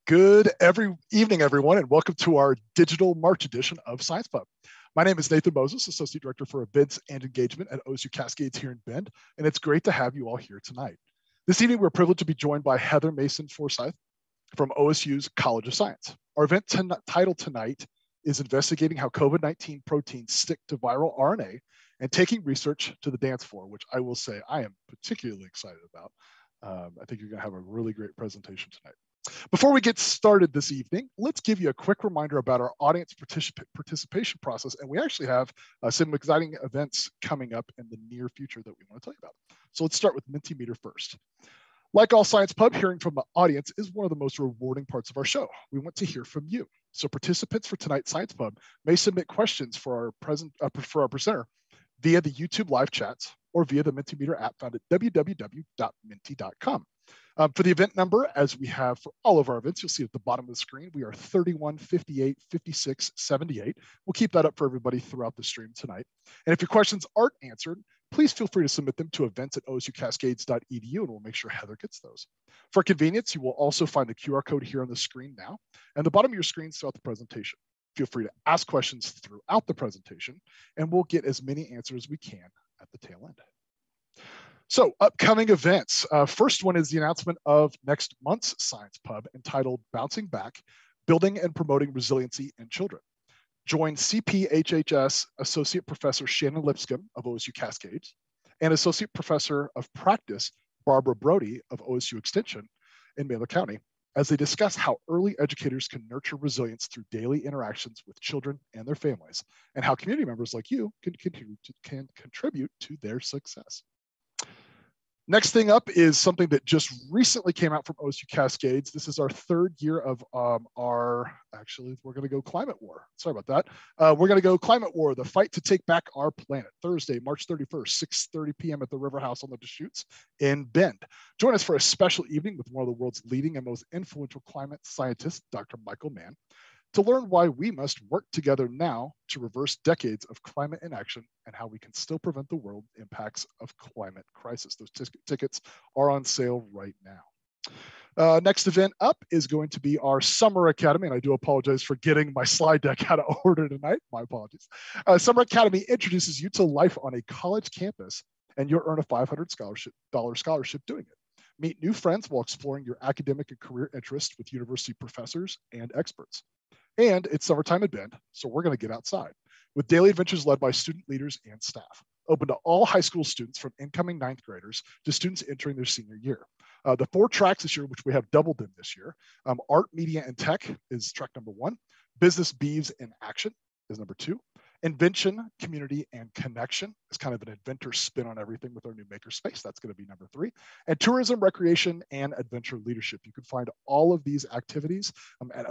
Good evening, everyone, and welcome to our digital March edition of SciPub. My name is Nathan Moses, Associate Director for Events and Engagement at OSU-Cascades here in Bend, and it's great to have you all here tonight. This evening, we're privileged to be joined by Heather Mason-Forsyth from OSU's College of Science. Our event title tonight is Investigating How COVID-19 Proteins Stick to Viral RNA and Taking Research to the Dance Floor, which I will say I am particularly excited about. I think you're going to have a really great presentation tonight. Before we get started this evening, let's give you a quick reminder about our audience participation process. And we actually have some exciting events coming up in the near future that we want to tell you about. So let's start with Mentimeter first. Like all SciPub, hearing from the audience is one of the most rewarding parts of our show. We want to hear from you. So participants for tonight's SciPub may submit questions for our presenter via the YouTube live chats or via the Mentimeter app found at www.menti.com. For the event number, as we have for all of our events, you'll see at the bottom of the screen, we are 31 58 56 78. We'll keep that up for everybody throughout the stream tonight. And if your questions aren't answered, please feel free to submit them to events@osu-cascades.edu, and we'll make sure Heather gets those. For convenience, you will also find the QR code here on the screen now, and the bottom of your screens throughout the presentation. Feel free to ask questions throughout the presentation, and we'll get as many answers as we can at the tail end. So upcoming events. First one is the announcement of next month's SciPub entitled Bouncing Back, Building and Promoting Resiliency in Children. Join CPHHS Associate Professor Shannon Lipscomb of OSU Cascades and Associate Professor of Practice Barbara Brody of OSU Extension in Mesa County as they discuss how early educators can nurture resilience through daily interactions with children and their families, and how community members like you can contribute to their success. Next thing up is something that just recently came out from OSU Cascades. This is our third year of we're going to go Climate War. Sorry about that. We're going to go Climate War, the fight to take back our planet, Thursday, March 31st, 6:30 p.m. at the River House on the Deschutes in Bend. Join us for a special evening with one of the world's leading and most influential climate scientists, Dr. Michael Mann, to learn why we must work together now to reverse decades of climate inaction and how we can still prevent the world impacts of climate crisis. Those tickets are on sale right now. Next event up is going to be our Summer Academy, and I do apologize for getting my slide deck out of order tonight. My apologies. Summer Academy introduces you to life on a college campus, and you'll earn a $500 scholarship doing it. Meet new friends while exploring your academic and career interests with university professors and experts. And it's summertime at Bend, so we're going to get outside with daily adventures led by student leaders and staff, open to all high school students from incoming ninth graders to students entering their senior year. The 4 tracks this year, which we have doubled in this year, Art, Media, and Tech is track number 1. Business, Beeves, and Action is number 2. Invention, Community, and Connection is kind of an inventor spin on everything with our new makerspace. That's going to be number 3. And Tourism, Recreation, and Adventure Leadership. You can find all of these activities at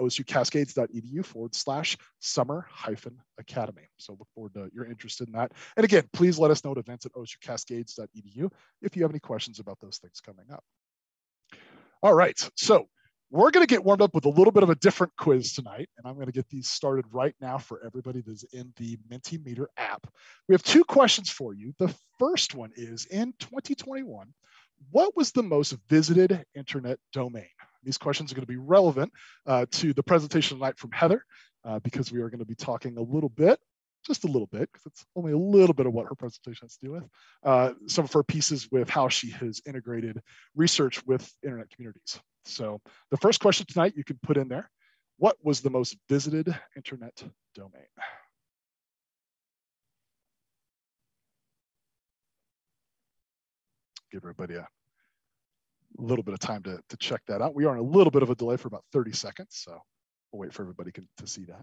osu-cascades.edu/summer-academy. So look forward to your interest in that. And again, please let us know at events@osu-cascades.edu if you have any questions about those things coming up. All right, so we're going to get warmed up with a little bit of a different quiz tonight, and I'm going to get these started right now for everybody that's in the Mentimeter app. We have 2 questions for you. The first one is, in 2021, what was the most visited internet domain? These questions are going to be relevant to the presentation tonight from Heather, because we are going to be talking a little bit, just a little bit, because it's only a little bit of what her presentation has to do with, some of her pieces with how she has integrated research with internet communities. So the first question tonight you can put in there, what was the most visited internet domain? Give everybody a little bit of time to check that out. We are in a little bit of a delay for about 30 seconds, so we'll wait for everybody to see that.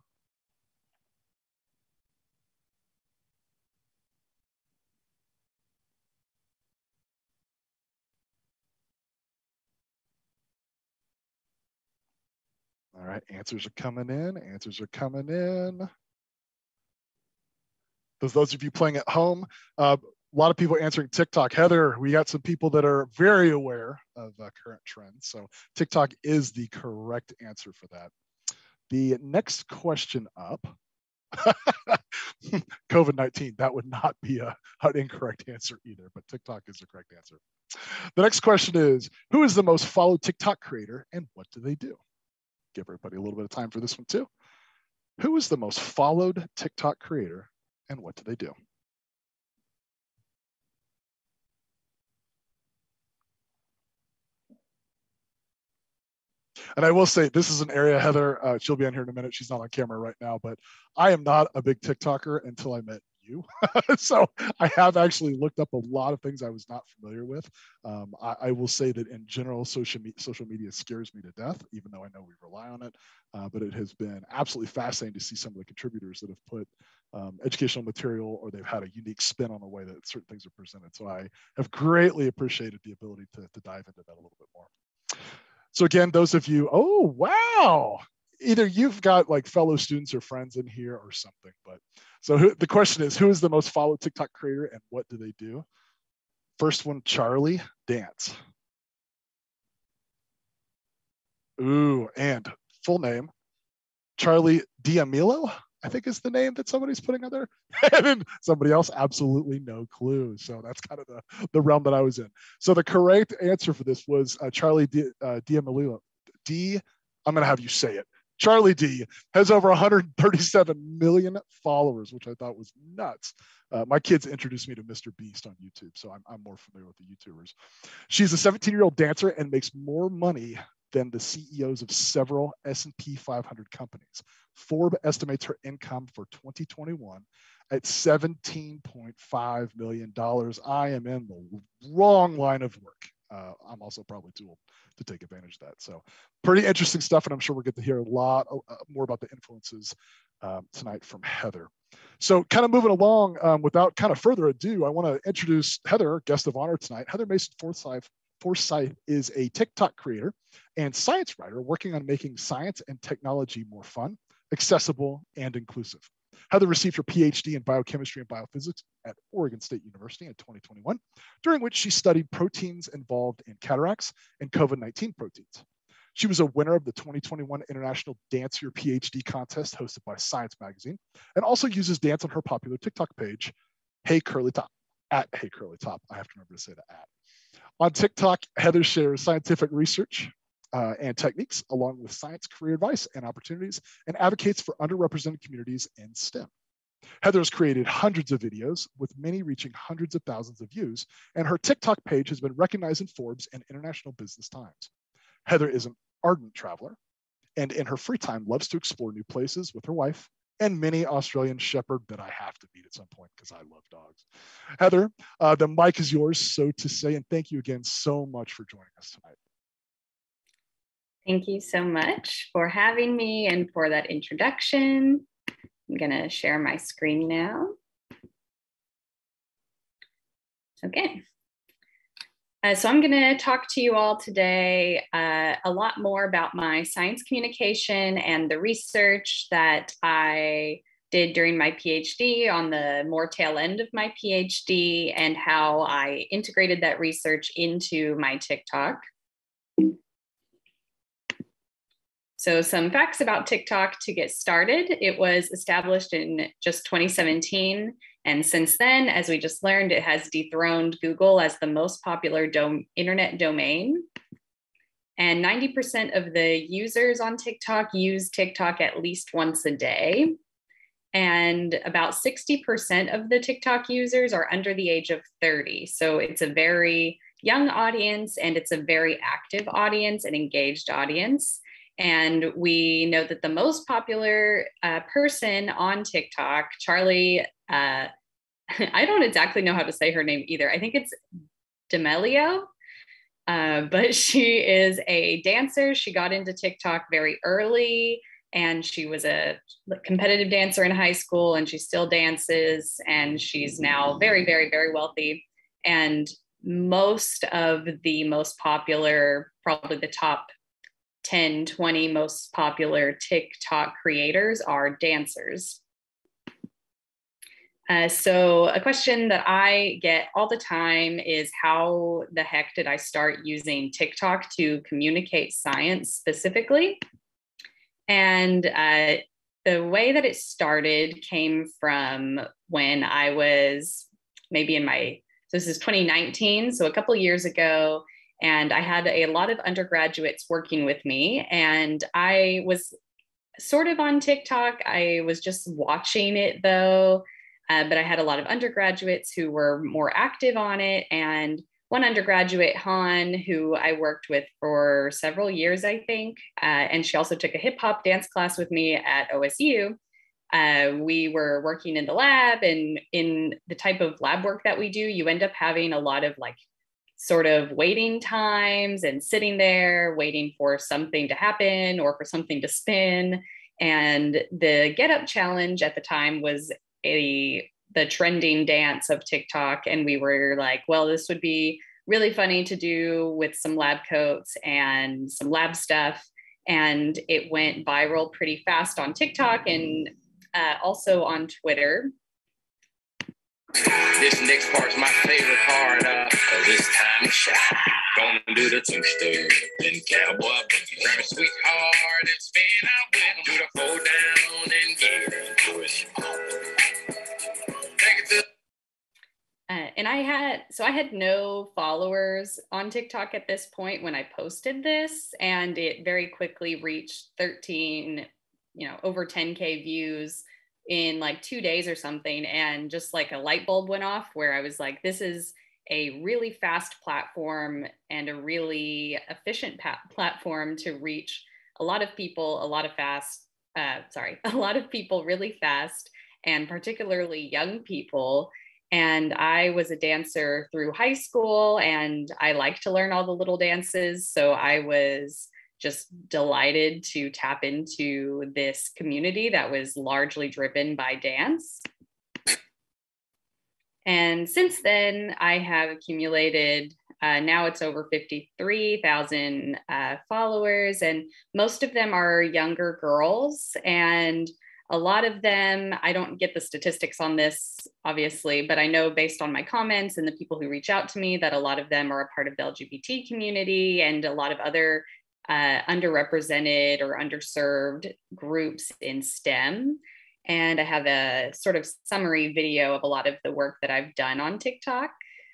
All right, answers are coming in. Answers are coming in. Those of you playing at home, a lot of people answering TikTok. Heather, we got some people that are very aware of current trends. So TikTok is the correct answer for that. The next question up, COVID-19, that would not be an incorrect answer either, but TikTok is the correct answer. The next question is, who is the most followed TikTok creator and what do they do? give everybody a little bit of time for this one too. Who is the most followed TikTok creator and what do they do? And I will say, this is an area, Heather, she'll be on here in a minute. She's not on camera right now, but I am not a big TikToker until I met you. So I have actually looked up a lot of things I was not familiar with. I will say that in general, social media scares me to death, even though I know we rely on it. But it has been absolutely fascinating to see some of the contributors that have put educational material, or they've had a unique spin on the way that certain things are presented. So I have greatly appreciated the ability to dive into that a little bit more. So again, those of you, oh, wow. Either you've got like fellow students or friends in here or something. But so the question is, who is the most followed TikTok creator and what do they do? First one, Charlie Dance. Ooh, and full name, Charlie D'Amelio, I think is the name that somebody's putting out there. And then somebody else, absolutely no clue. So that's kind of the realm that I was in. So the correct answer for this was Charlie D'Amelio. I'm going to have you say it. Charlie D has over 137 million followers, which I thought was nuts. My kids introduced me to Mr. Beast on YouTube, so I'm more familiar with the YouTubers. She's a 17-year-old dancer and makes more money than the CEOs of several S&P 500 companies. Forbes estimates her income for 2021 at $17.5 million. I am in the wrong line of work. I'm also probably too old to take advantage of that. So pretty interesting stuff, and I'm sure we'll get to hear a lot more about the influences tonight from Heather. So kind of moving along, without kind of further ado, I want to introduce Heather, guest of honor tonight. Heather Mason Forsyth is a TikTok creator and science writer working on making science and technology more fun, accessible, and inclusive. Heather received her PhD in biochemistry and biophysics at Oregon State University in 2021, during which she studied proteins involved in cataracts and COVID-19 proteins. She was a winner of the 2021 International Dance Your PhD contest hosted by Science Magazine, and also uses dance on her popular TikTok page, Hey Curly Top, at Hey Curly Top. I have to remember to say the at. On TikTok, Heather shares scientific research and techniques, along with science career advice and opportunities, and advocates for underrepresented communities in STEM. Heather has created hundreds of videos, with many reaching hundreds of thousands of views, and her TikTok page has been recognized in Forbes and International Business Times. Heather is an ardent traveler, and in her free time loves to explore new places with her wife and mini Australian Shepherd that I have to meet at some point because I love dogs. Heather, the mic is yours, so to say, and thank you again so much for joining us tonight. Thank you so much for having me and for that introduction. I'm going to share my screen now. Okay. So I'm going to talk to you all today a lot more about my science communication and the research that I did during my PhD, on the more tail end of my PhD, and how I integrated that research into my TikTok. So some facts about TikTok to get started. It was established in just 2017. And since then, as we just learned, it has dethroned Google as the most popular internet domain. And 90% of the users on TikTok use TikTok at least once a day. And about 60% of the TikTok users are under the age of 30. So it's a very young audience, and it's a very active audience, an engaged audience. And we know that the most popular person on TikTok, Charlie, I don't exactly know how to say her name either. I think it's D'Amelio, but she is a dancer. She got into TikTok very early, and she was a competitive dancer in high school, and she still dances, and she's now very, very, very wealthy. And most of the most popular, probably the top 10, 20 most popular TikTok creators are dancers. So a question that I get all the time is, how the heck did I start using TikTok to communicate science specifically? And the way that it started came from when I was maybe in my, so this is 2019, so a couple of years ago, And I had a lot of undergraduates working with me, and I was sort of on TikTok. I was just watching it though, but I had a lot of undergraduates who were more active on it. And one undergraduate, Han, who I worked with for several years, I think, and she also took a hip hop dance class with me at OSU. We were working in the lab, and in the type of lab work that we do, you end up having a lot of like sort of waiting times and sitting there waiting for something to happen or for something to spin. And the Get Up challenge at the time was the trending dance of TikTok. And we were like, well, this would be really funny to do with some lab coats and some lab stuff. And it went viral pretty fast on TikTok and also on Twitter. This next part's my favorite part. This time to shine. Gonna do the two-step. Then cowboy boogie. Grab a sweetheart and spin out with him. Do the hold down and get into it. Take it to and I had no followers on TikTok at this point when I posted this, and it very quickly reached 13, over 10K views in like 2 days or something. And just like a light bulb went off where I was like, this is a really fast platform and a really efficient platform to reach a lot of people, a lot of people really fast, and particularly young people. And I was a dancer through high school, and I like to learn all the little dances. So I was just delighted to tap into this community that was largely driven by dance. And since then, I have accumulated, now it's over 53,000 followers, and most of them are younger girls. And a lot of them, I don't get the statistics on this, obviously, but I know based on my comments and the people who reach out to me that a lot of them are a part of the LGBT community and a lot of other underrepresented or underserved groups in STEM. And I have a sort of summary video of a lot of the work that I've done on TikTok.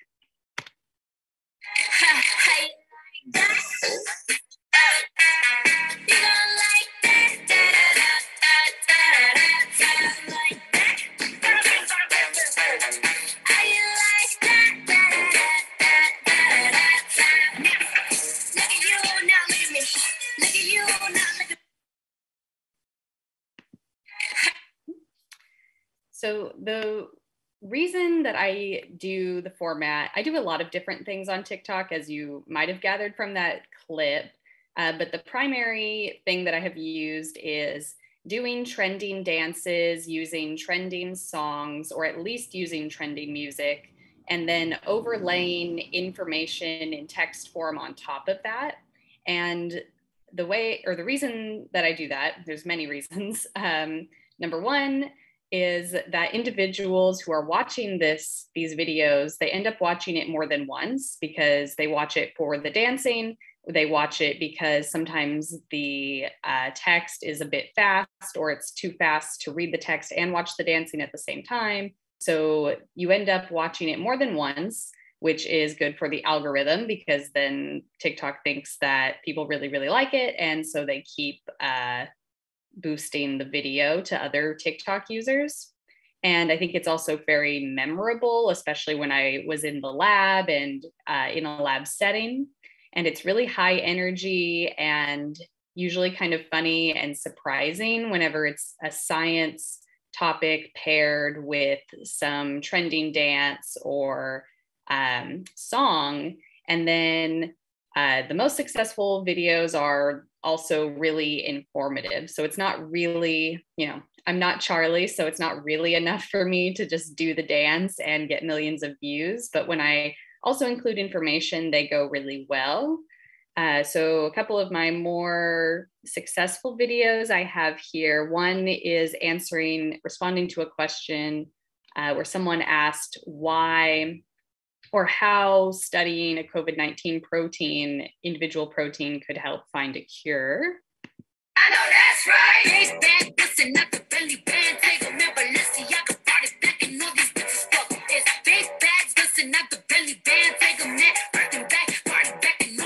So the reason that I do the format, I do a lot of different things on TikTok, as you might have gathered from that clip, but the primary thing that I have used is doing trending dances, using trending songs, or at least using trending music, and then overlaying information in text form on top of that. And the reason that I do that, there's many reasons. Number one is that individuals who are watching these videos, they end up watching it more than once because they watch it for the dancing. They watch it because sometimes the text is a bit fast, or it's too fast to read the text and watch the dancing at the same time. So you end up watching it more than once, which is good for the algorithm because then TikTok thinks that people really, really like it. And so they keep boosting the video to other TikTok users. And I think it's also very memorable, especially when I was in the lab and in a lab setting. And it's really high energy and usually kind of funny and surprising whenever it's a science topic paired with some trending dance or song. And then the most successful videos are also really informative. So it's not really, I'm not Charlie, so it's not really enough for me to just do the dance and get millions of views. But when I also include information, they go really well. So a couple of my more successful videos I have here. One is responding to a question where someone asked why or how studying a COVID-19 individual protein could help find a cure. I know that's right. Listen, not the belly band, take a member, Balenciaga, party back and all these bitches fuck. It's big bags, listen, not the belly band, take a net, birthing back, party back and all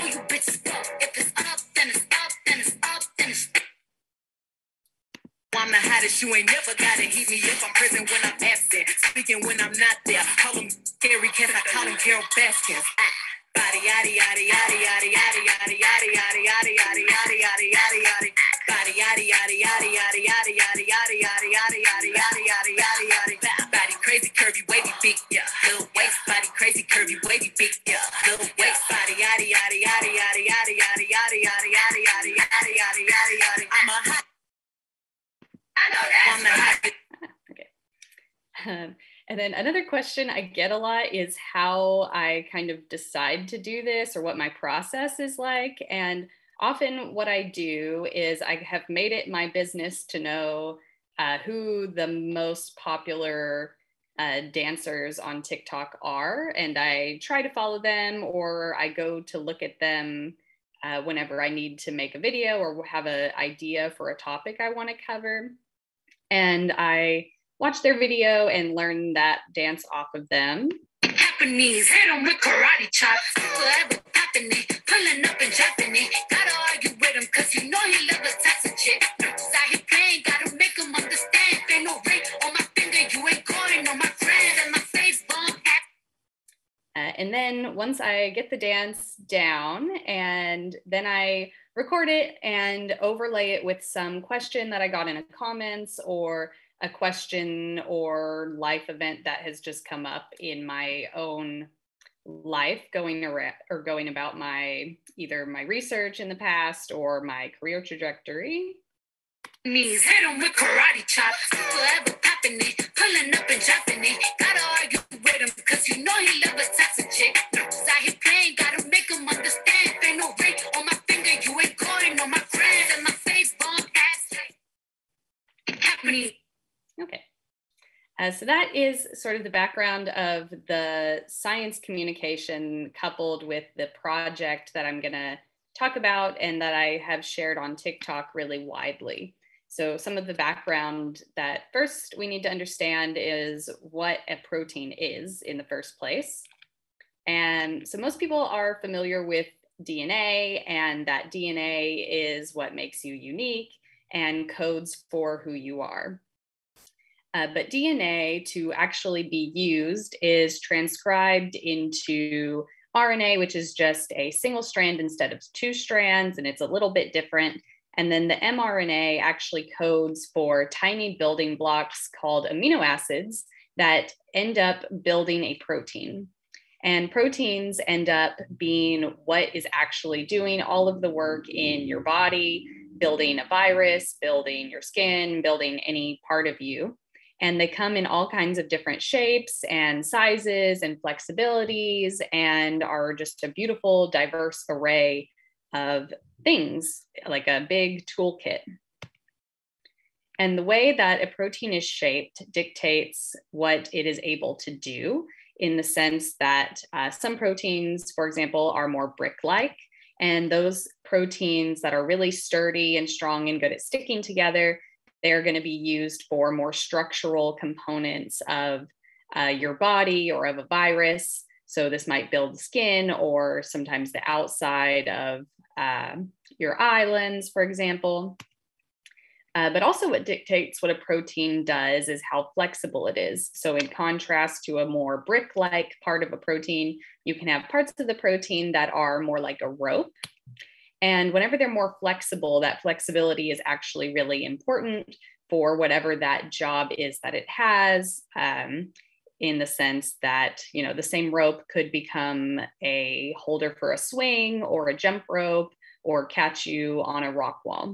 I'm the hottest, you ain't never gotta heat me up. I'm present when I'm absent, speaking when I'm not there. Call him Gary Kent, I call him Carol Baskins. Body yaddy yaddy yaddy yaddy yaddy yaddy yaddy yaddy yaddy yaddy yaddy yaddy yaddy yaddy. Body yaddy yaddy yaddy yaddy yaddy yaddy yaddy yaddy yaddy yaddy yaddy yaddy yaddy yaddy. Body crazy, curvy, wavy, big, yeah. Little waist, body crazy, curvy, wavy, big, yeah. Little waist, body yaddy yaddy yaddy yaddy yaddy yaddy yaddy yaddy yaddy yaddy yaddy yaddy yaddy yaddy. I'm a hot. I know that. I'm the hot. Okay. And then another question I get a lot is how I kind of decide to do this or what my process is like. And often what I do is I have made it my business to know who the most popular dancers on TikTok are. And I try to follow them, or I go to look at them whenever I need to make a video or have an idea for a topic I want to cover. And I watch their video and learn that dance off of them. Japanese, hit them with karate chops. Forever popping it, pulling up and dropping it. Gotta argue with him, cause you know he love a toxic chick. Side here playing, gotta make him understand. Ain't no ring on my finger, you ain't going on my friend. And my face bomb. And then once I get the dance down, and then I record it and overlay it with some question that I got in the comments, or a question or life event that has just come up in my own life going around or going about my either my research in the past or my career trajectory. Knees, hit him with karate chops. Forever popping it, pulling up and dropping it. Gotta argue with him, cause you know he love a toxic chick. Side here playing, gotta make him understand. Ain't no ring on my finger, you ain't going on my friends. And my face bomb ass happening. Okay. So that is sort of the background of the science communication coupled with the project that I'm going to talk about and that I have shared on TikTok really widely. So some of the background that first we need to understand is what a protein is in the first place. And so most people are familiar with DNA, and that DNA is what makes you unique and codes for who you are. But DNA, to actually be used, is transcribed into RNA, which is just a single strand instead of two strands, and it's a little bit different. And then the mRNA actually codes for tiny building blocks called amino acids that end up building a protein. And proteins end up being what is actually doing all of the work in your body, building a virus, building your skin, building any part of you. And they come in all kinds of different shapes and sizes and flexibilities, and are just a beautiful, diverse array of things, like a big toolkit. And the way that a protein is shaped dictates what it is able to do, in the sense that some proteins, for example, are more brick-like, and those proteins that are really sturdy and strong and good at sticking together, they're going to be used for more structural components of your body or of a virus. So this might build skin, or sometimes the outside of your islands, for example. But also what dictates what a protein does is how flexible it is. So in contrast to a more brick-like part of a protein, you can have parts of the protein that are more like a rope. And whenever they're more flexible, that flexibility is actually really important for whatever that job is that it has, in the sense that, you know, the same rope could become a holder for a swing or a jump rope, or catch you on a rock wall.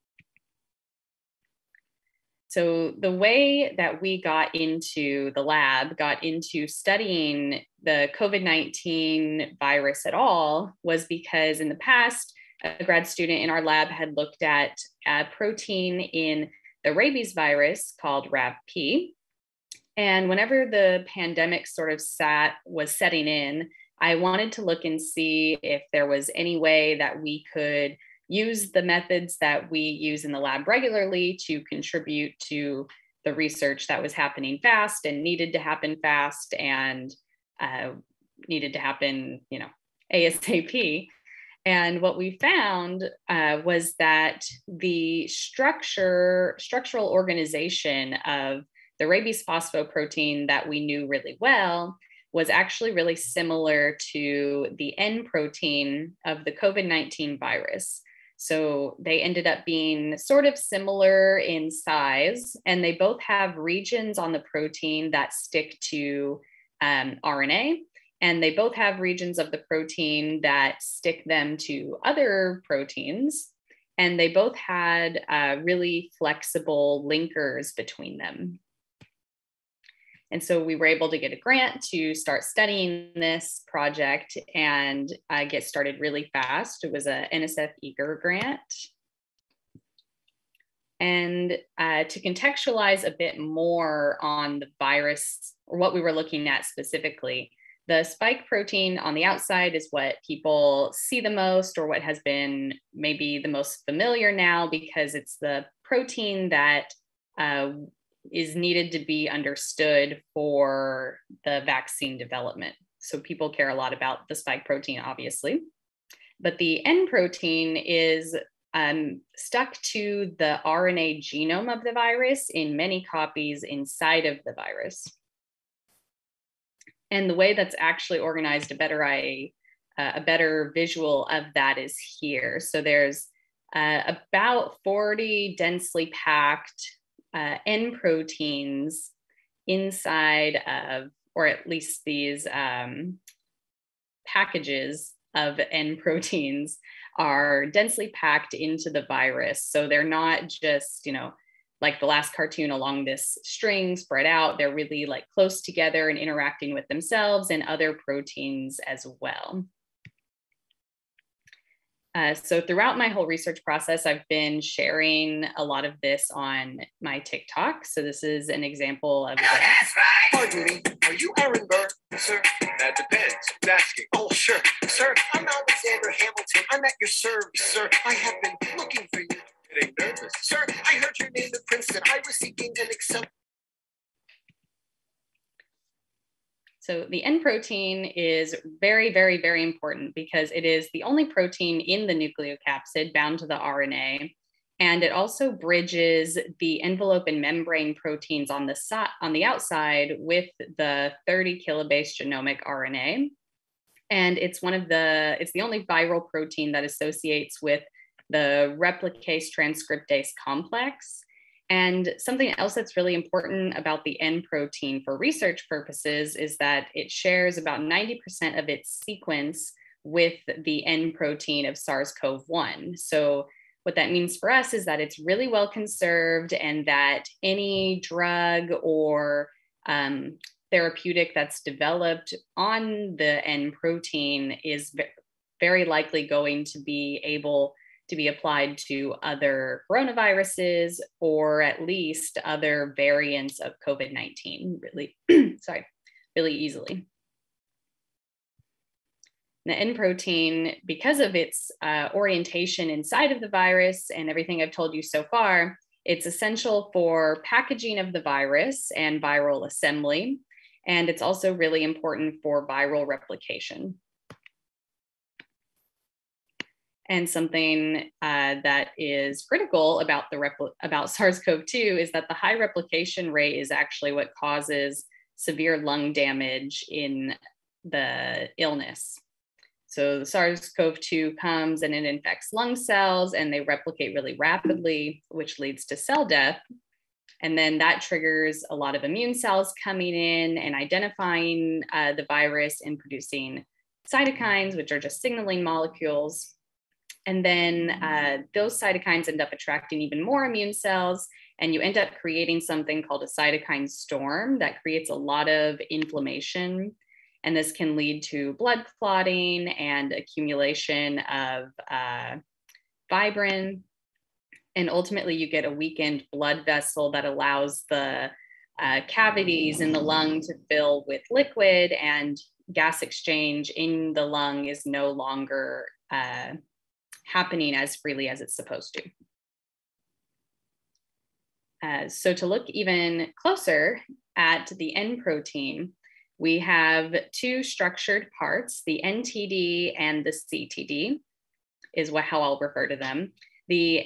So the way that we got into the lab, got into studying the COVID-19 virus at all, was because in the past, a grad student in our lab had looked at a protein in the rabies virus called RAV-P. And whenever the pandemic sort of was setting in, I wanted to look and see if there was any way that we could use the methods that we use in the lab regularly to contribute to the research that was happening fast and needed to happen fast and needed to happen, you know, ASAP. And what we found was that the structural organization of the rabies phosphoprotein that we knew really well was actually really similar to the N protein of the COVID-19 virus. So they ended up being sort of similar in size, and they both have regions on the protein that stick to RNA, and they both have regions of the protein that stick them to other proteins, and they both had really flexible linkers between them. And so we were able to get a grant to start studying this project and get started really fast. It was a NSF Eager grant. And to contextualize a bit more on the virus, or what we were looking at specifically, the spike protein on the outside is what people see the most, or what has been maybe the most familiar now, because it's the protein that is needed to be understood for the vaccine development. So people care a lot about the spike protein, obviously. But the N protein is stuck to the RNA genome of the virus in many copies inside of the virus. And the way that's actually organized, a better visual of that is here. So there's about 40 densely packed N proteins inside of, or at least these packages of N proteins are densely packed into the virus. So they're not just, like the last cartoon along this string spread out, they're really like close together and interacting with themselves and other proteins as well. So throughout my whole research process, I've been sharing a lot of this on my TikTok. So this is an example of that. Pardon me, are you Aaron Burr, sir? That depends. Who's asking? Oh, sure. Sir, I'm Alexander Hamilton. I'm at your service, sir. I have been looking for you. Getting nervous. Sir, I heard your name to Princeton. I was seeking an accept. So the N protein is very, very, very important because it is the only protein in the nucleocapsid bound to the RNA. And it also bridges the envelope and membrane proteins on the outside with the 30 kilobase genomic RNA. And it's the only viral protein that associates with the replicase transcriptase complex. And something else that's really important about the N protein for research purposes is that it shares about 90% of its sequence with the N protein of SARS-CoV-1. So what that means for us is that it's really well conserved, and that any drug or therapeutic that's developed on the N protein is very likely going to be able to be applied to other coronaviruses, or at least other variants of COVID-19 really easily. The N protein, because of its orientation inside of the virus and everything I've told you so far, it's essential for packaging of the virus and viral assembly. And it's also really important for viral replication. And something that is critical about SARS-CoV-2 is that the high replication rate is actually what causes severe lung damage in the illness. So the SARS-CoV-2 comes and it infects lung cells, and they replicate really rapidly, which leads to cell death. And then that triggers a lot of immune cells coming in and identifying the virus and producing cytokines, which are just signaling molecules. And then those cytokines end up attracting even more immune cells, and you end up creating something called a cytokine storm that creates a lot of inflammation. And this can lead to blood clotting and accumulation of fibrin. And ultimately, you get a weakened blood vessel that allows the cavities in the lung to fill with liquid, and gas exchange in the lung is no longer happening as freely as it's supposed to. So to look even closer at the N protein, we have two structured parts, the NTD and the CTD. is how I'll refer to them. The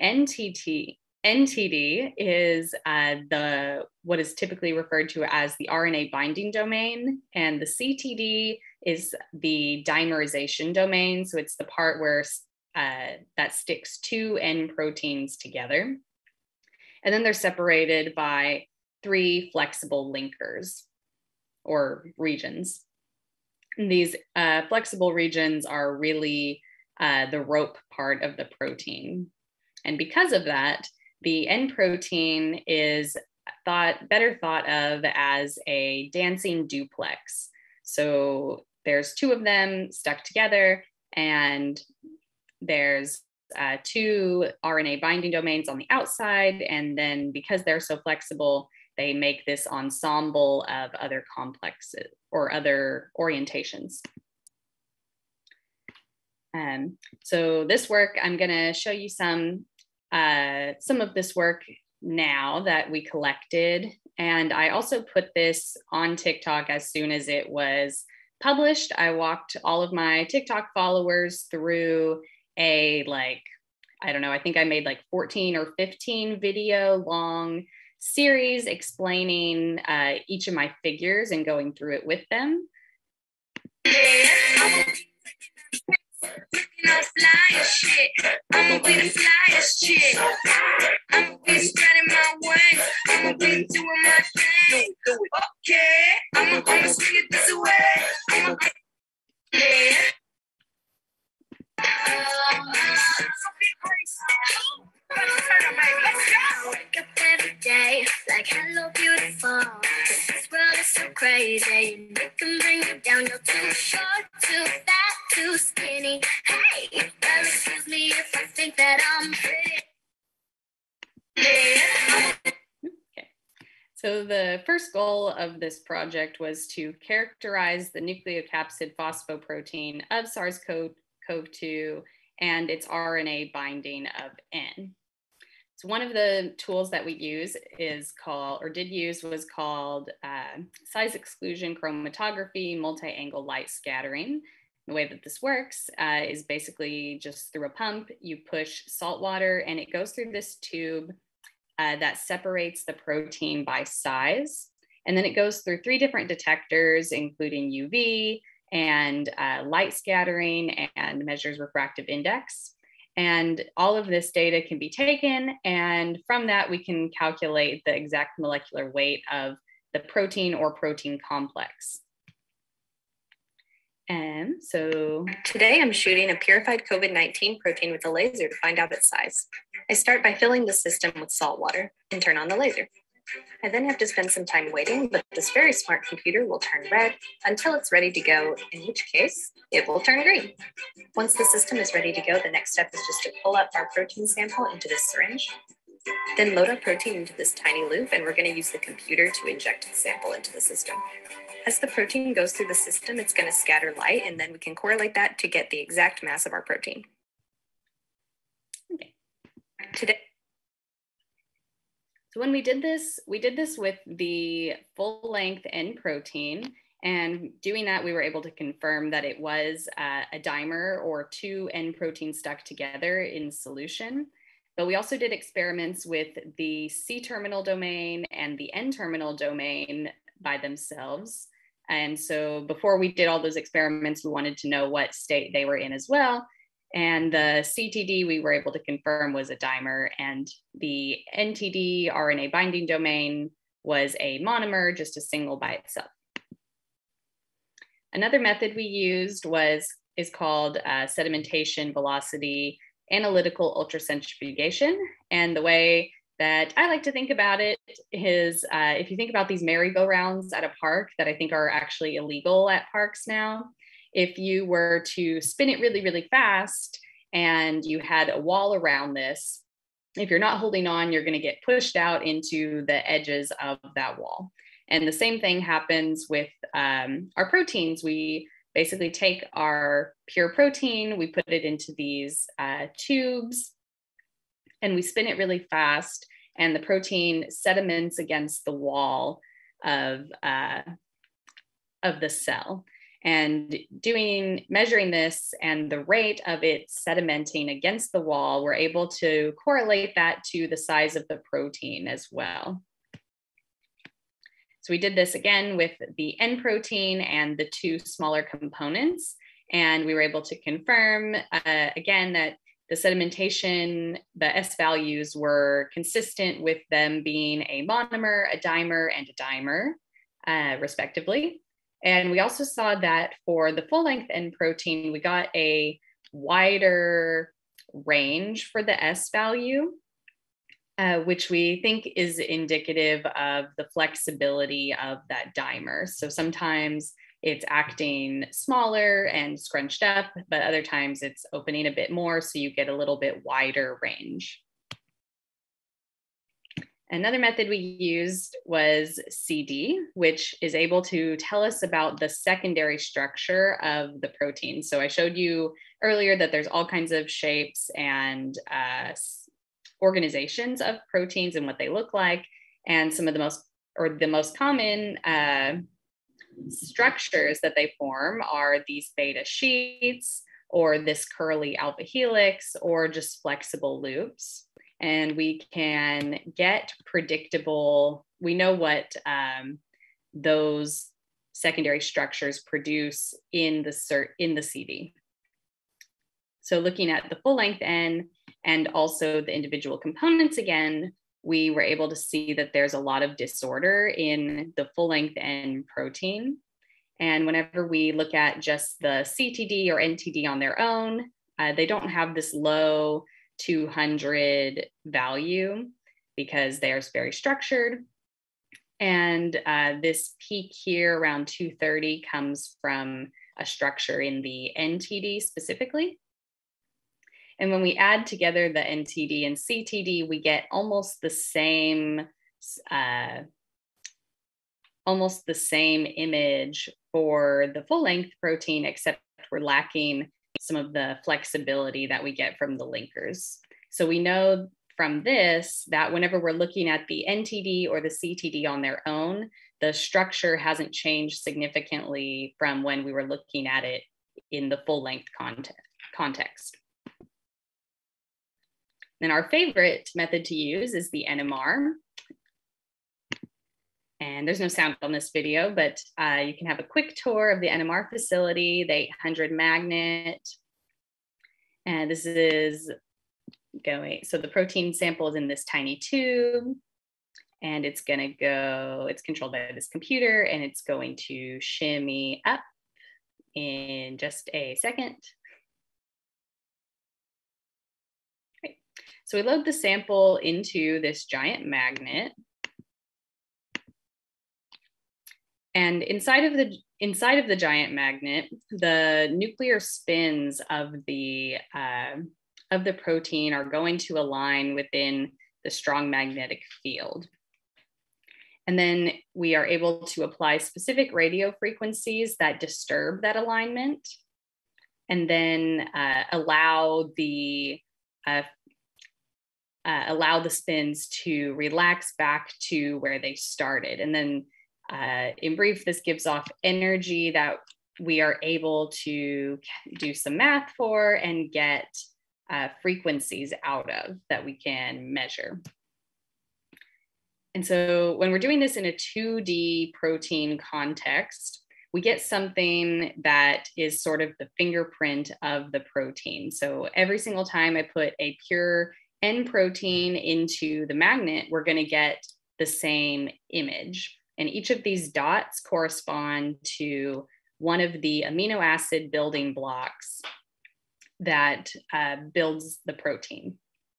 NTD is what is typically referred to as the RNA-binding domain, and the CTD is the dimerization domain. So it's the part where that sticks two N proteins together. And then they're separated by 3 flexible linkers or regions. And these flexible regions are really the rope part of the protein. And because of that, the N protein is better thought of as a dancing duplex. So there's 2 of them stuck together, and there's 2 RNA binding domains on the outside. And then because they're so flexible, they make this ensemble of other complexes or other orientations. So this work, I'm going to show you some of this work now that we collected. And I also put this on TikTok as soon as it was published. I walked all of my TikTok followers through a, I don't know, I think I made 14 or 15 video long series explaining each of my figures and going through it with them. Fly as shit. I'ma be the flyest chick. I'ma be spreading my wings. I'ma be doing my thing. Okay, I'ma swing it this way. Yeah. I wake up every day like hello beautiful. This world is so crazy. You can bring me down. You're too short, too fat, too skinny. Hey, well excuse me if I think that I'm pretty. Okay. So the first goal of this project was to characterize the nucleocapsid phosphoprotein of SARS-CoV-2 and its RNA binding of N. So one of the tools that we use was called size exclusion chromatography multi-angle light scattering. The way that this works is basically just through a pump. You push salt water and it goes through this tube that separates the protein by size. And then it goes through 3 different detectors, including UV and light scattering, and measures refractive index. And all of this data can be taken, and from that we can calculate the exact molecular weight of the protein or protein complex. And so today I'm shooting a purified COVID-19 protein with a laser to find out its size. I start by filling the system with salt water and turn on the laser. I then have to spend some time waiting, but this very smart computer will turn red until it's ready to go, in which case it will turn green. Once the system is ready to go, the next step is just to pull up our protein sample into this syringe, then load our protein into this tiny loop, and we're going to use the computer to inject the sample into the system. As the protein goes through the system, it's going to scatter light, and then we can correlate that to get the exact mass of our protein. Okay. So when we did this with the full-length N protein, and doing that, we were able to confirm that it was a dimer or 2 N proteins stuck together in solution. But we also did experiments with the C-terminal domain and the N-terminal domain by themselves. And so before we did all those experiments, we wanted to know what state they were in as well. And the CTD we were able to confirm was a dimer, and the NTD RNA binding domain was a monomer, just a single by itself. Another method we used is called sedimentation velocity analytical ultracentrifugation. And the way that I like to think about it is if you think about these merry-go-rounds at a park that I think are actually illegal at parks now, if you were to spin it really, really fast and you had a wall around this, if you're not holding on, you're going to get pushed out into the edges of that wall. And the same thing happens with our proteins. We basically take our pure protein, we put it into these tubes, and we spin it really fast, and the protein sediments against the wall of the cell. And measuring this and the rate of it sedimenting against the wall, we're able to correlate that to the size of the protein as well. So we did this again with the N protein and the two smaller components. And we were able to confirm again that the sedimentation, the S values were consistent with them being a monomer, a dimer, and a dimer, respectively. And we also saw that for the full-length N protein, we got a wider range for the S value, which we think is indicative of the flexibility of that dimer. So sometimes it's acting smaller and scrunched up, but other times it's opening a bit more, so you get a little bit wider range. Another method we used was CD, which is able to tell us about the secondary structure of the protein. So I showed you earlier that there's all kinds of shapes and organizations of proteins and what they look like. And some of the most common structures that they form are these beta sheets, or this curly alpha helix, or just flexible loops. And we can get predictable, we know what those secondary structures produce in the CD. So looking at the full length N and also the individual components again, we were able to see that there's a lot of disorder in the full length N protein. And whenever we look at just the CTD or NTD on their own, they don't have this low 200 value because they are very structured. And this peak here around 230 comes from a structure in the NTD specifically. And when we add together the NTD and CTD, we get almost the same image for the full length protein, except we're lacking some of the flexibility that we get from the linkers. So we know from this that whenever we're looking at the NTD or the CTD on their own, the structure hasn't changed significantly from when we were looking at it in the full length context. Then our favorite method to use is the NMR. And there's no sound on this video, but you can have a quick tour of the NMR facility, the 800 magnet. And this is going, so the protein sample is in this tiny tube, and it's gonna go, it's controlled by this computer, and it's going to shimmy up in just a second. Great. So we load the sample into this giant magnet. And inside of the giant magnet, the nuclear spins of the protein are going to align within the strong magnetic field. And then we are able to apply specific radio frequencies that disturb that alignment, and then allow the spins to relax back to where they started. And then in brief, this gives off energy that we are able to do some math for and get frequencies out of that we can measure. And so when we're doing this in a 2D protein context, we get something that is sort of the fingerprint of the protein. So every single time I put a pure N protein into the magnet, we're going to get the same image. And each of these dots correspond to one of the amino acid building blocks that builds the protein.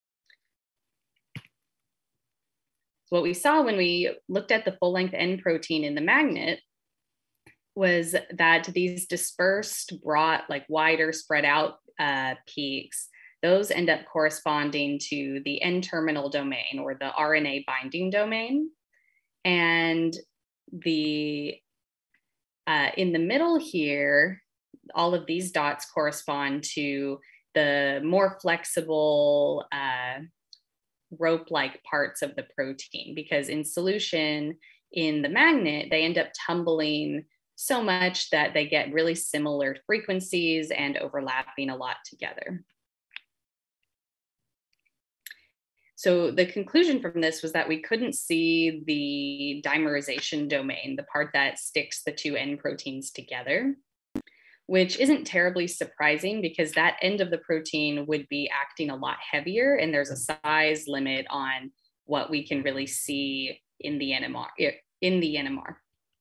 So what we saw when we looked at the full-length N protein in the magnet was that these dispersed, broad, like wider spread out peaks, those end up corresponding to the N-terminal domain, or the RNA-binding domain. And in the middle here, all of these dots correspond to the more flexible rope-like parts of the protein, because in solution in the magnet, they end up tumbling so much that they get really similar frequencies and overlapping a lot together. So the conclusion from this was that we couldn't see the dimerization domain, the part that sticks the two N proteins together, which isn't terribly surprising because that end of the protein would be acting a lot heavier, and there's a size limit on what we can really see in the NMR.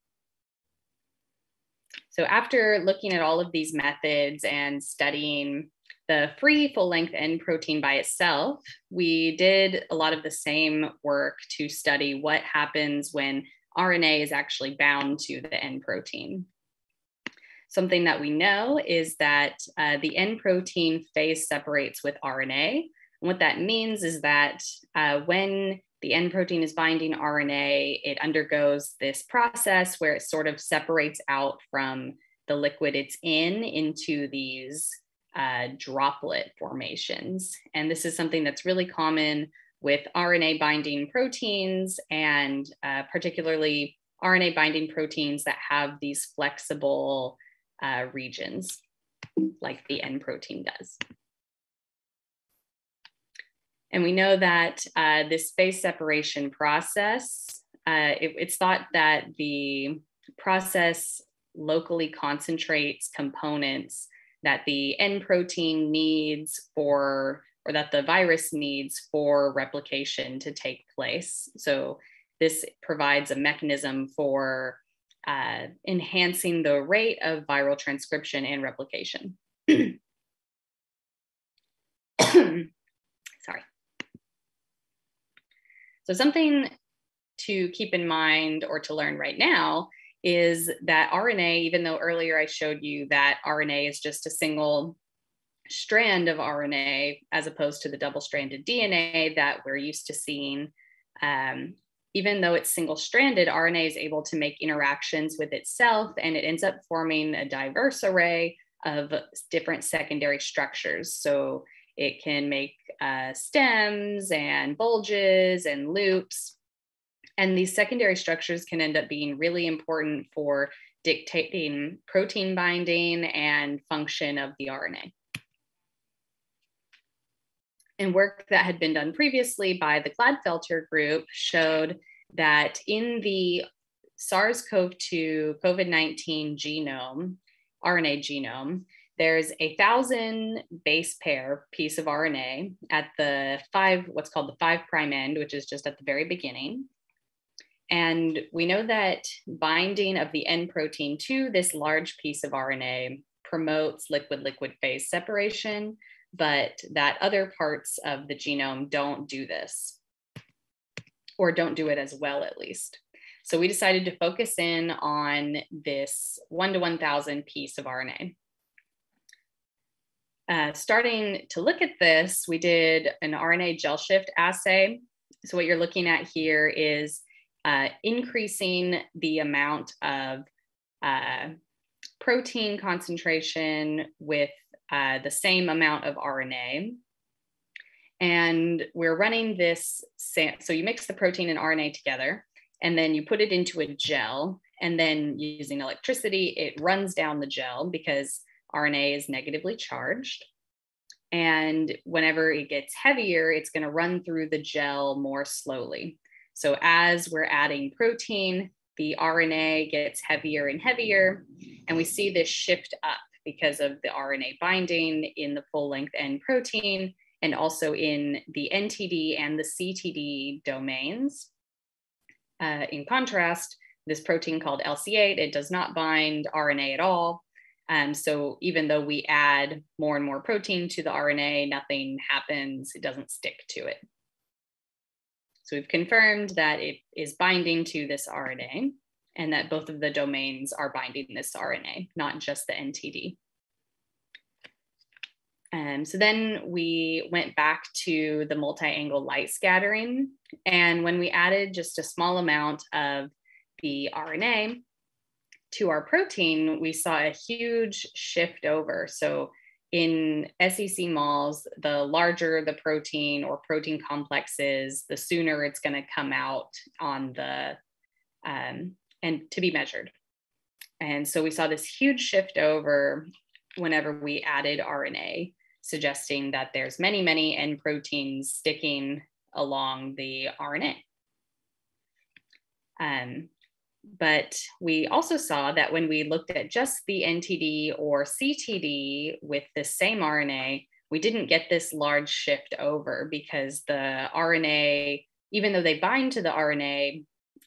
So after looking at all of these methods and studying the free full-length N protein by itself, we did a lot of the same work to study what happens when RNA is actually bound to the N protein. Something that we know is that the N protein phase separates with RNA. And what that means is that when the N protein is binding RNA, it undergoes this process where it sort of separates out from the liquid it's in into these droplet formations. And this is something that's really common with RNA binding proteins, and particularly RNA binding proteins that have these flexible regions like the N protein does. And we know that this phase separation process, it's thought that the process locally concentrates components that the N protein needs for, or that the virus needs for replication to take place. So this provides a mechanism for enhancing the rate of viral transcription and replication. Sorry. So something to keep in mind or to learn right now is that RNA, even though earlier I showed you that RNA is just a single strand of RNA as opposed to the double-stranded DNA that we're used to seeing, even though it's single-stranded, RNA is able to make interactions with itself, and it ends up forming a diverse array of different secondary structures. So it can make stems and bulges and loops. And these secondary structures can end up being really important for dictating protein binding and function of the RNA. And work that had been done previously by the Gladfelter group showed that in the SARS-CoV-2 COVID-19 genome, RNA genome, there's 1,000 base pair piece of RNA at the what's called the 5' end, which is just at the very beginning. And we know that binding of the N protein to this large piece of RNA promotes liquid-liquid phase separation, but that other parts of the genome don't do this, or don't do it as well at least. So we decided to focus in on this 1 to 1,000 piece of RNA. Starting to look at this, we did an RNA gel shift assay. So what you're looking at here is increasing the amount of protein concentration with the same amount of RNA. And we're running this, so you mix the protein and RNA together, and then you put it into a gel, and then using electricity, it runs down the gel because RNA is negatively charged. And whenever it gets heavier, it's going to run through the gel more slowly. So as we're adding protein, the RNA gets heavier and heavier, and we see this shift up because of the RNA binding in the full-length N protein, and also in the NTD and the CTD domains. In contrast, this protein called LC8, it does not bind RNA at all. So even though we add more and more protein to the RNA, nothing happens, it doesn't stick to it. So we've confirmed that it is binding to this RNA, and that both of the domains are binding this RNA, not just the NTD. So then we went back to the multi-angle light scattering, and when we added just a small amount of the RNA to our protein, we saw a huge shift over. So in SEC malls, the larger the protein or protein complex is, the sooner it's going to come out on the and to be measured. And so we saw this huge shift over whenever we added RNA, suggesting that there's many, many N proteins sticking along the RNA. But we also saw that when we looked at just the NTD or CTD with the same RNA, we didn't get this large shift over because the RNA, even though they bind to the RNA,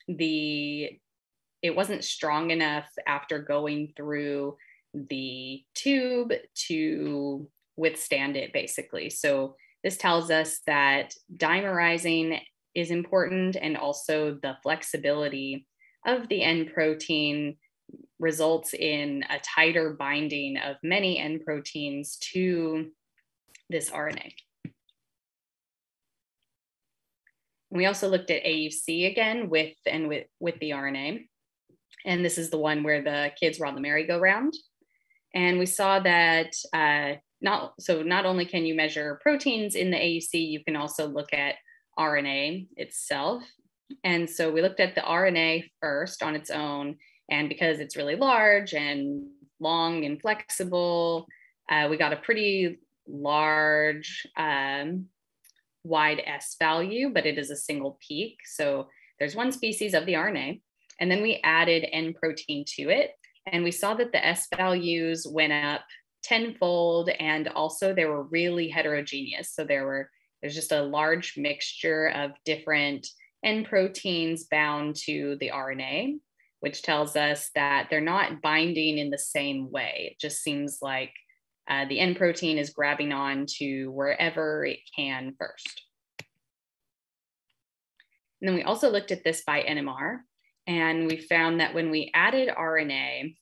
it wasn't strong enough after going through the tube to withstand it, basically. So this tells us that dimerizing is important, and also the flexibility of the N protein results in a tighter binding of many N proteins to this RNA. We also looked at AUC again with the RNA. And this is the one where the kids were on the merry-go-round. And we saw that not only can you measure proteins in the AUC, you can also look at RNA itself. And so we looked at the RNA first on its own. And because it's really large and long and flexible, we got a pretty large wide S value, but it is a single peak. So there's one species of the RNA. And then we added N protein to it. And we saw that the S values went up tenfold, and also they were really heterogeneous. So there's just a large mixture of different N proteins bound to the RNA, which tells us that they're not binding in the same way. It just seems like the N protein is grabbing on to wherever it can first. And then we also looked at this by NMR, and we found that when we added RNA,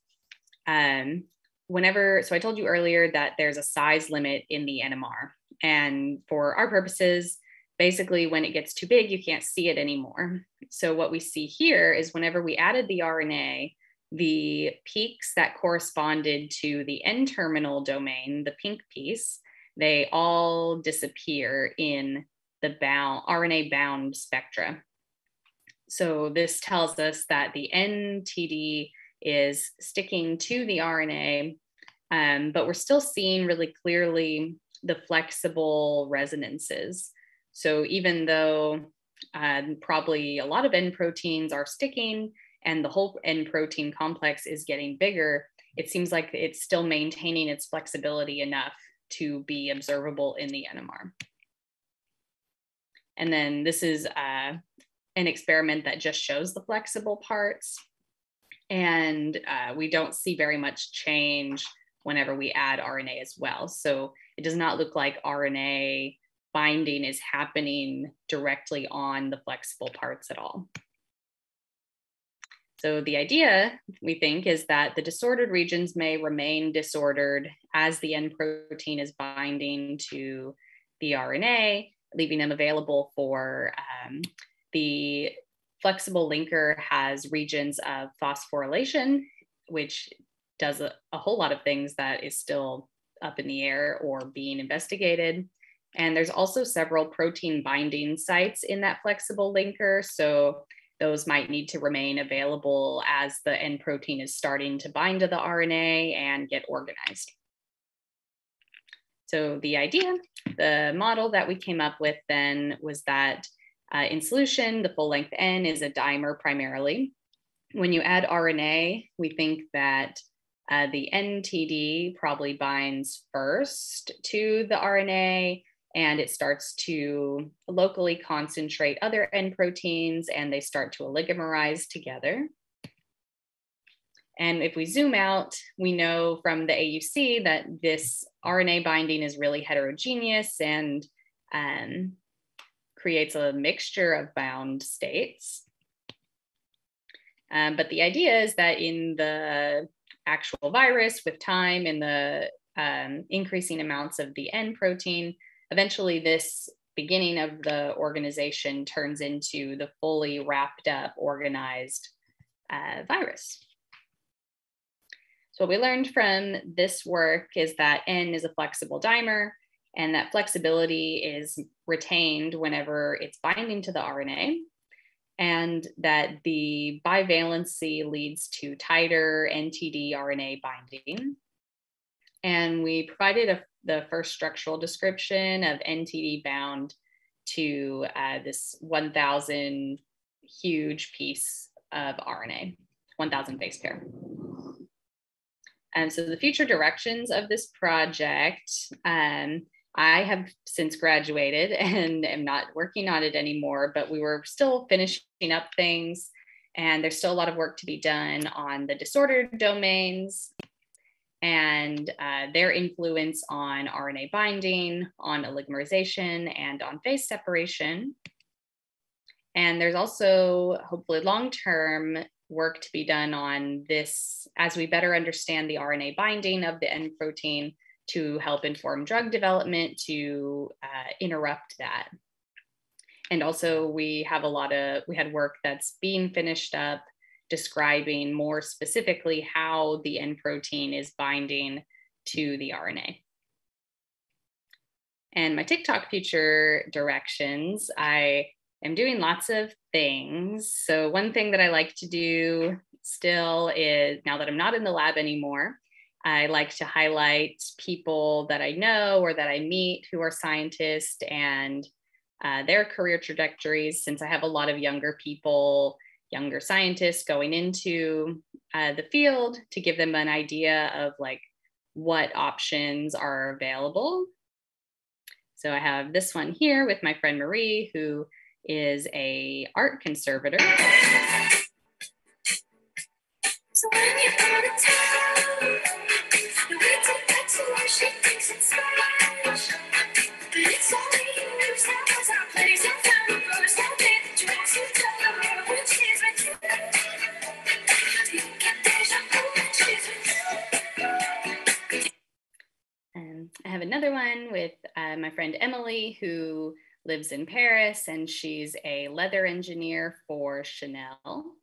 so I told you earlier that there's a size limit in the NMR. And for our purposes, basically when it gets too big, you can't see it anymore. So what we see here is whenever we added the RNA, the peaks that corresponded to the N-terminal domain, the pink piece, they all disappear in the RNA-bound spectra. So this tells us that the NTD is sticking to the RNA, but we're still seeing really clearly the flexible resonances. So even though probably a lot of N proteins are sticking and the whole N protein complex is getting bigger, it seems like it's still maintaining its flexibility enough to be observable in the NMR. And then this is an experiment that just shows the flexible parts. And we don't see very much change whenever we add RNA as well. So it does not look like RNA binding is happening directly on the flexible parts at all. So the idea, we think, is that the disordered regions may remain disordered as the N protein is binding to the RNA, leaving them available for the flexible linker has regions of phosphorylation, which does a whole lot of things that is still up in the air or being investigated. And there's also several protein binding sites in that flexible linker. So those might need to remain available as the N protein is starting to bind to the RNA and get organized. So the idea, the model that we came up with then was that in solution, the full length N is a dimer primarily. When you add RNA, we think that the NTD probably binds first to the RNA, and it starts to locally concentrate other N proteins, and they start to oligomerize together. And if we zoom out, we know from the AUC that this RNA binding is really heterogeneous and creates a mixture of bound states. But the idea is that in the actual virus, with time and the increasing amounts of the N protein, eventually this beginning of the organization turns into the fully wrapped up, organized virus. So what we learned from this work is that N is a flexible dimer, and that flexibility is retained whenever it's binding to the RNA. and that the bivalency leads to tighter NTD RNA binding. And we provided the first structural description of NTD bound to this 1,000 huge piece of RNA, 1,000 base pair. And so the future directions of this project, I have since graduated and am not working on it anymore, but we were still finishing up things, and there's still a lot of work to be done on the disordered domains and their influence on RNA binding, on oligomerization, and on phase separation. And there's also hopefully long-term work to be done on this as we better understand the RNA binding of the N protein to help inform drug development to interrupt that. And also we had work that's being finished up describing more specifically how the N protein is binding to the RNA. And my TikTok future directions, I am doing lots of things. So one thing that I like to do still is, now that I'm not in the lab anymore, I like to highlight people that I know or that I meet who are scientists and their career trajectories, since I have a lot of younger people, younger scientists going into the field, to give them an idea of like what options are available. So I have this one here with my friend Marie, who is a art conservator. So when you go to town, the way to get to where she thinks it's Spanish, but it's only you that was our place and found the first time that you want to tell her when she's with you. You get deja vu when she's with you. And I have another one with my friend Emily, who lives in Paris, and she's a leather engineer for Chanel.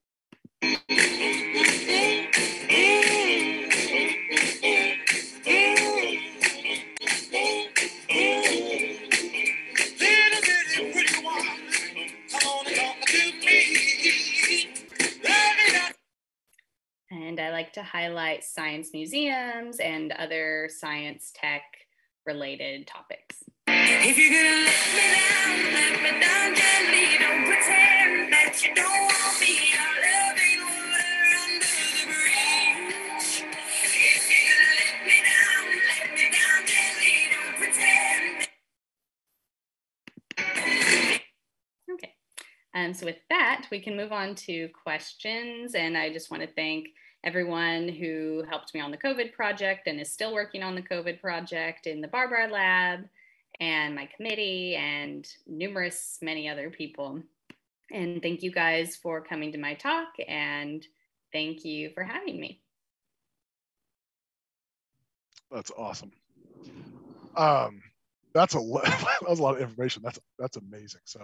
And I like to highlight science museums and other science tech related topics. If you're gonna let me down gently. Don't pretend that you don't want me. Our love ain't water under the bridge. If you're gonna let me down gently. Don't pretend. Okay. So with that, we can move on to questions. And I just want to thank everyone who helped me on the COVID project and is still working on the COVID project in the Barbar lab, and my committee, and many other people. And thank you guys for coming to my talk, and thank you for having me. That's awesome. That was a lot of information. That's amazing. So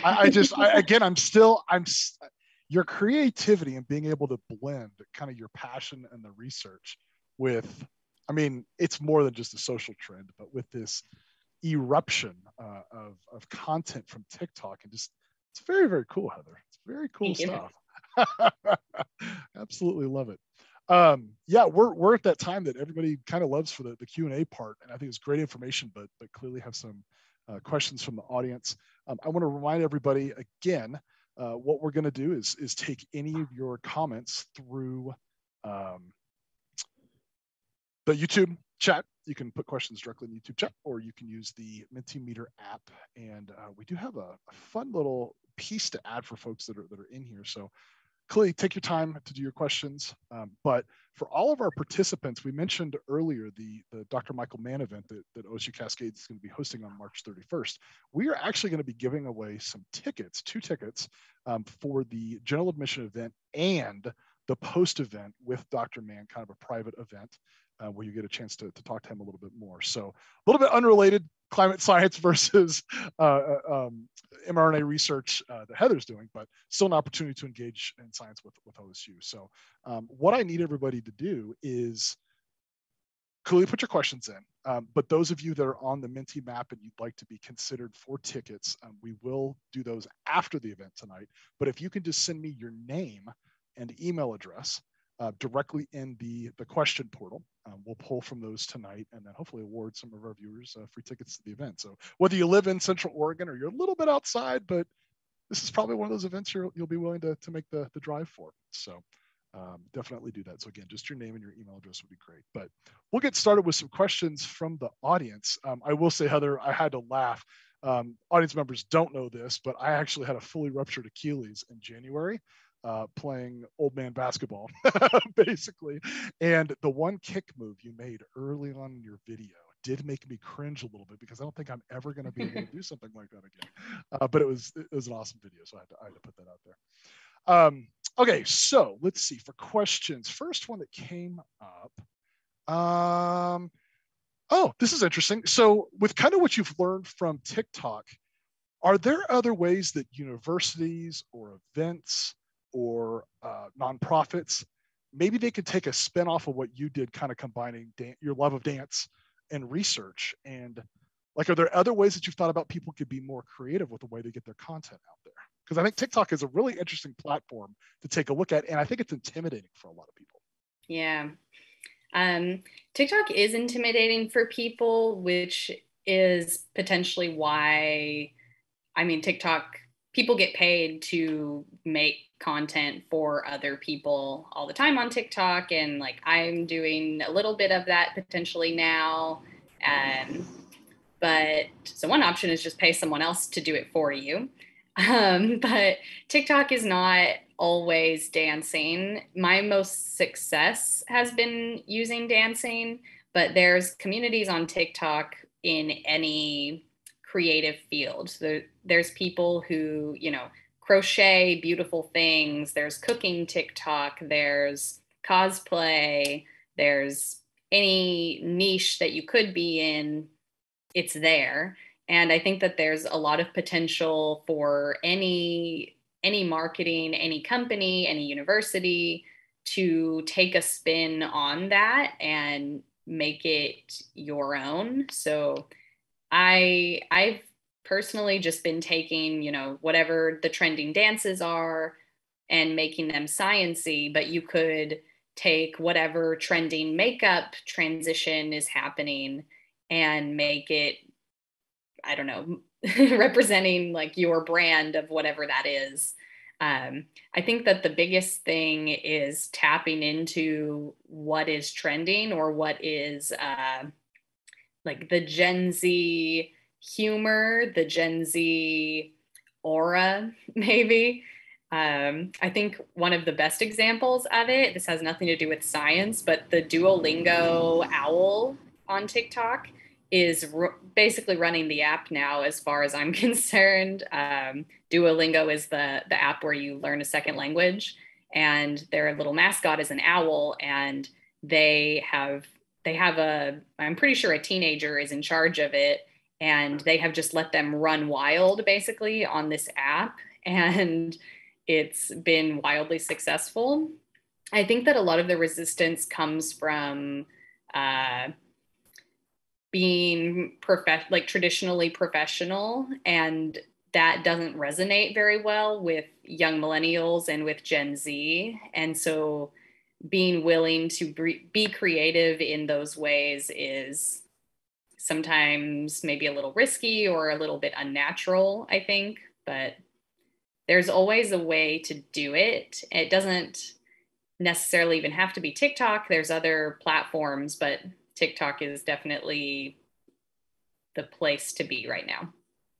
your creativity and being able to blend kind of your passion and the research with, I mean, it's more than just a social trend, but with this eruption of content from TikTok, and just, it's very, very cool, Heather. It's very cool stuff. Absolutely love it. Yeah, we're at that time that everybody kind of loves for the Q&A part, and I think it's great information, but clearly have some questions from the audience. I want to remind everybody again, what we're going to do is take any of your comments through the YouTube chat. You can put questions directly in the YouTube chat, or you can use the Mentimeter app. And we do have a fun little piece to add for folks that are in here. So clearly take your time to do your questions. But for all of our participants, we mentioned earlier the Dr. Michael Mann event that OSU-Cascades is going to be hosting on March 31st. We are actually going to be giving away some tickets, 2 tickets for the general admission event and the post event with Dr. Mann, kind of a private event where you get a chance to talk to him a little bit more. So a little bit unrelated, climate science versus mRNA research that Heather's doing, but still an opportunity to engage in science with OSU. So what I need everybody to do is clearly put your questions in. But those of you that are on the Menti map and you'd like to be considered for tickets, we will do those after the event tonight. But if you can just send me your name and email address directly in the question portal, we'll pull from those tonight and then hopefully award some of our viewers free tickets to the event. So whether you live in Central Oregon or you're a little bit outside, but this is probably one of those events you'll be willing to make the drive for. So definitely do that. So again, just your name and your email address would be great. But we'll get started with some questions from the audience. I will say, Heather, I had to laugh. Audience members don't know this, but I actually had a fully ruptured Achilles in January playing old man basketball, basically. And the one kick move you made early on in your video did make me cringe a little bit because I don't think I'm ever going to be able to do something like that again. But it was an awesome video, so I had to put that out there. Okay, so let's see for questions. First one that came up. Oh, this is interesting. So with kind of what you've learned from TikTok, are there other ways that universities or events or nonprofits, maybe they could take a spin off of what you did, kind of combining your love of dance and research? And like, are there other ways that you've thought about people could be more creative with the way they get their content out there? Because I think TikTok is a really interesting platform to take a look at. And I think it's intimidating for a lot of people. Yeah. TikTok is intimidating for people, which is potentially why, TikTok, people get paid to make content for other people all the time on TikTok. And like, I'm doing a little bit of that potentially now. But so one option is just pay someone else to do it for you. But TikTok is not always dancing. My most success has been using dancing, but there's communities on TikTok in any creative field. So there's people who, crochet beautiful things. There's cooking TikTok. There's cosplay. There's any niche that you could be in, it's there. And I think that there's a lot of potential for any marketing, any company, any university to take a spin on that and make it your own. So I've personally just been taking, whatever the trending dances are and making them science-y, but you could take whatever trending makeup transition is happening and make it, I don't know, representing like your brand of whatever that is. I think that the biggest thing is tapping into what is trending or what is like the Gen Z humor, the Gen Z aura, maybe. I think one of the best examples of it, this has nothing to do with science, but the Duolingo owl on TikTok is basically running the app now, as far as I'm concerned. Duolingo is the app where you learn a second language, and their little mascot is an owl, and they have I'm pretty sure a teenager is in charge of it, and they have just let them run wild basically on this app, and it's been wildly successful. I think that a lot of the resistance comes from being traditionally professional, and that doesn't resonate very well with young millennials and with Gen Z. And so being willing to be creative in those ways is sometimes maybe a little risky or a little bit unnatural, I think, but there's always a way to do it. It doesn't necessarily even have to be TikTok. There's other platforms, but TikTok is definitely the place to be right now.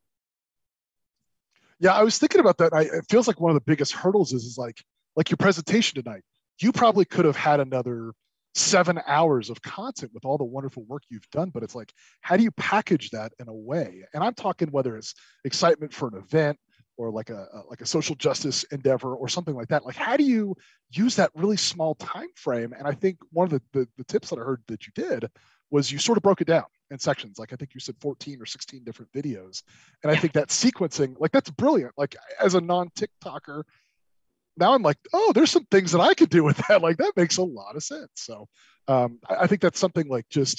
Yeah, I was thinking about that. It feels like one of the biggest hurdles is like your presentation tonight. You probably could have had another 7 hours of content with all the wonderful work you've done, but it's like, how do you package that in a way? And I'm talking whether it's excitement for an event or like a social justice endeavor or something like that. Like, how do you use that really small time frame? And I think one of the tips that I heard that you did was you sort of broke it down in sections. Like, I think you said 14 or 16 different videos. And I think that sequencing, like, that's brilliant. Like, as a non-TikToker, now I'm like, oh, there's some things that I could do with that. Like, that makes a lot of sense. So I think that's something like just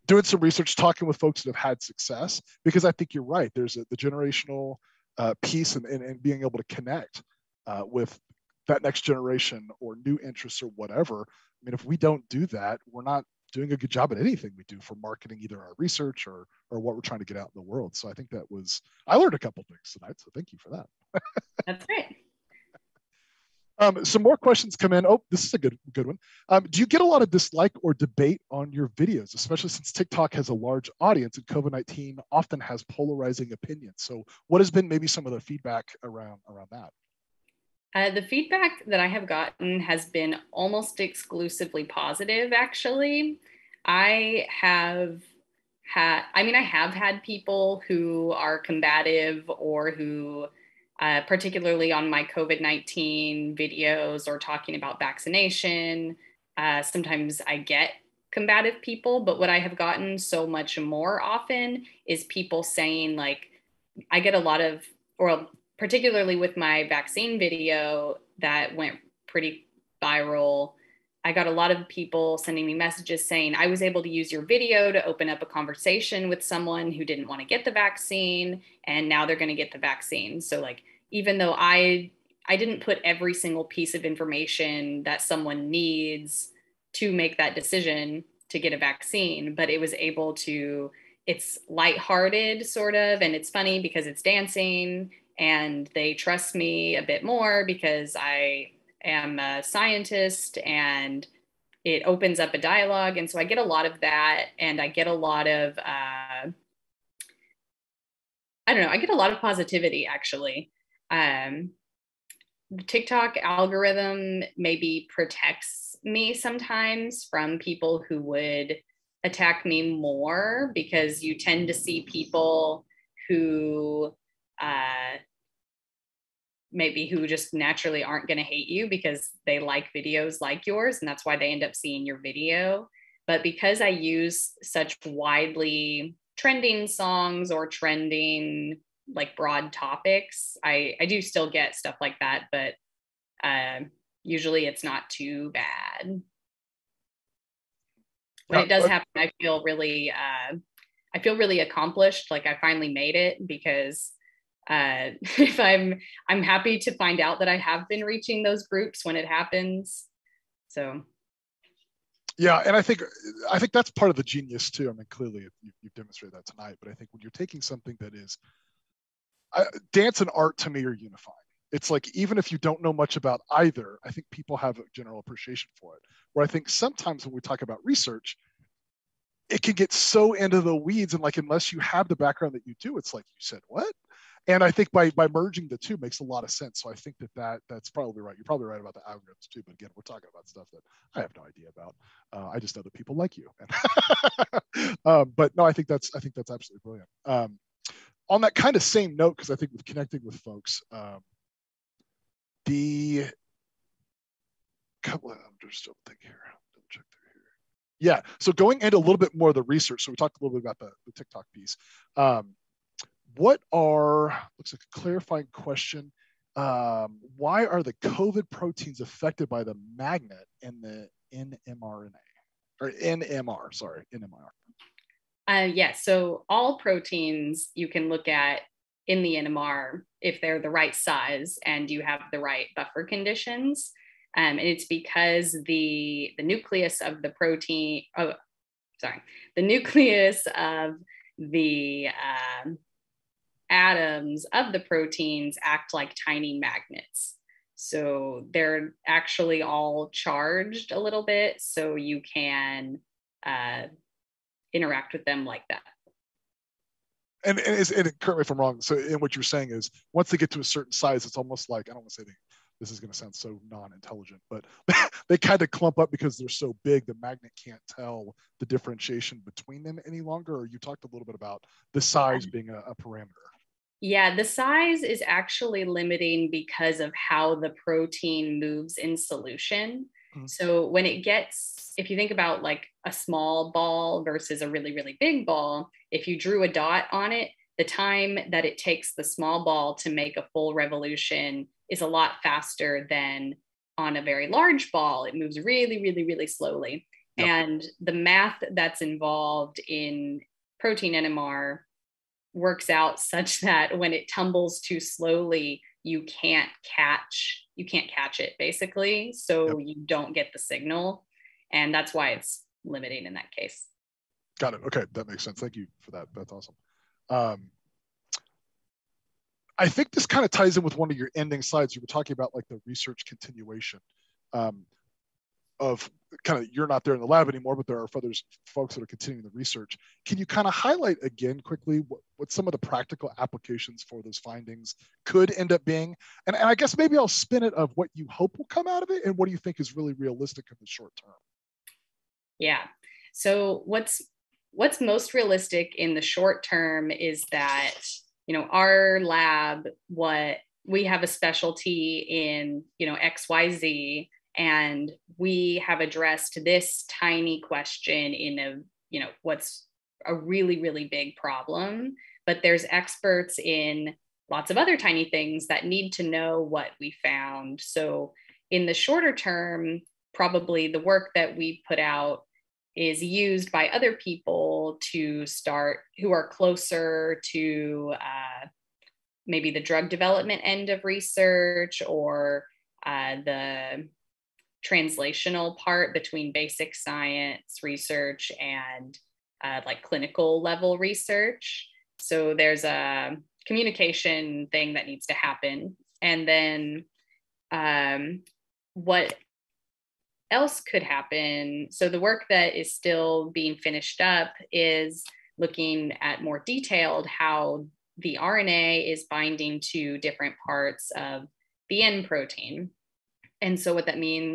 doing some research, talking with folks that have had success, because I think you're right. There's the generational piece and being able to connect with that next generation or new interests or whatever. I mean, if we don't do that, we're not doing a good job at anything we do for marketing, either our research or what we're trying to get out in the world. So I think I learned a couple things tonight. So thank you for that. That's great. Some more questions come in. Oh, this is a good one. Do you get a lot of dislike or debate on your videos, especially since TikTok has a large audience and COVID-19 often has polarizing opinions? So what has been maybe some of the feedback around that? The feedback that I have gotten has been almost exclusively positive, actually. I have had people who are combative or who particularly on my COVID-19 videos or talking about vaccination. Sometimes I get combative people, but what I have gotten so much more often is people saying, like, I get a lot of, or particularly with my vaccine video that went pretty viral, I got a lot of people sending me messages saying, I was able to use your video to open up a conversation with someone who didn't want to get the vaccine, and now they're going to get the vaccine. So like, even though I didn't put every single piece of information that someone needs to make that decision to get a vaccine, but it was able to, it's lighthearted sort of, and it's funny because it's dancing, and they trust me a bit more because I am a scientist, and it opens up a dialogue. And so I get a lot of that, and I get a lot of, I get a lot of positivity, actually. The TikTok algorithm maybe protects me sometimes from people who would attack me more, because you tend to see people who maybe who just naturally aren't going to hate you because they like videos like yours, and that's why they end up seeing your video. But because I use such widely trending songs or trending like broad topics, I do still get stuff like that, but usually it's not too bad. When it does happen, I feel really accomplished. Like I finally made it, because if I'm happy to find out that I have been reaching those groups when it happens. So yeah, and I think that's part of the genius too. I mean, clearly you've demonstrated that tonight, but I think when you're taking something that is dance and art, to me, are unifying. It's like, even if you don't know much about either, I think people have a general appreciation for it. Where I think sometimes when we talk about research, it can get so into the weeds, and like, unless you have the background that you do, it's like, you said what? And I think by merging the two makes a lot of sense. So I think that's probably right. You're probably right about the algorithms too. But again, we're talking about stuff that I have no idea about. I just know that people like you. But no, I think that's absolutely brilliant. On that kind of same note, because I think with connecting with folks, I'm just still thinking here. Check through here. Yeah. So going into a little bit more of the research. So we talked a little bit about the TikTok piece. Looks like a clarifying question. Why are the COVID proteins affected by the magnet in the NMRNA? Or NMR, sorry, NMR. Yes, so all proteins you can look at in the NMR if they're the right size and you have the right buffer conditions. And it's because the nucleus of the protein, the nucleus of the atoms of the proteins act like tiny magnets. So they're actually all charged a little bit, so you can interact with them like that. And correct me if I'm wrong. So, in what you're saying is, once they get to a certain size, it's almost like, I don't want to say this is going to sound so non-intelligent, but they kind of clump up because they're so big. The magnet can't tell the differentiation between them any longer. Or you talked a little bit about the size being a parameter. Yeah, the size is actually limiting because of how the protein moves in solution. Mm-hmm. So when it gets, if you think about like a small ball versus a really, really big ball, if you drew a dot on it, the time that it takes the small ball to make a full revolution is a lot faster than on a very large ball. It moves really, really, really slowly. Yep. And the math that's involved in protein NMR works out such that when it tumbles too slowly, you can't catch it basically. So Yep. you don't get the signal. And that's why it's limiting in that case. Got it. Okay, that makes sense. Thank you for that. That's awesome. I think this kind of ties in with one of your ending slides. You were talking about like the research continuation of kind of, you're not there in the lab anymore, but there are others folks that are continuing the research. Can you kind of highlight again quickly what some of the practical applications for those findings could end up being? And I guess maybe I'll spin it of what you hope will come out of it and what do you think is really realistic in the short term? Yeah. So what's most realistic in the short term is that, our lab, we have a specialty in, XYZ, and we have addressed this tiny question in what's a really, really big problem. But there's experts in lots of other tiny things that need to know what we found. So in the shorter term, probably the work that we put out is used by other people to start, who are closer to maybe the drug development end of research, or the translational part between basic science research and like clinical level research. So there's a communication thing that needs to happen. And then what else could happen? So the work that is still being finished up is looking at more detailed how the RNA is binding to different parts of the N protein. And so what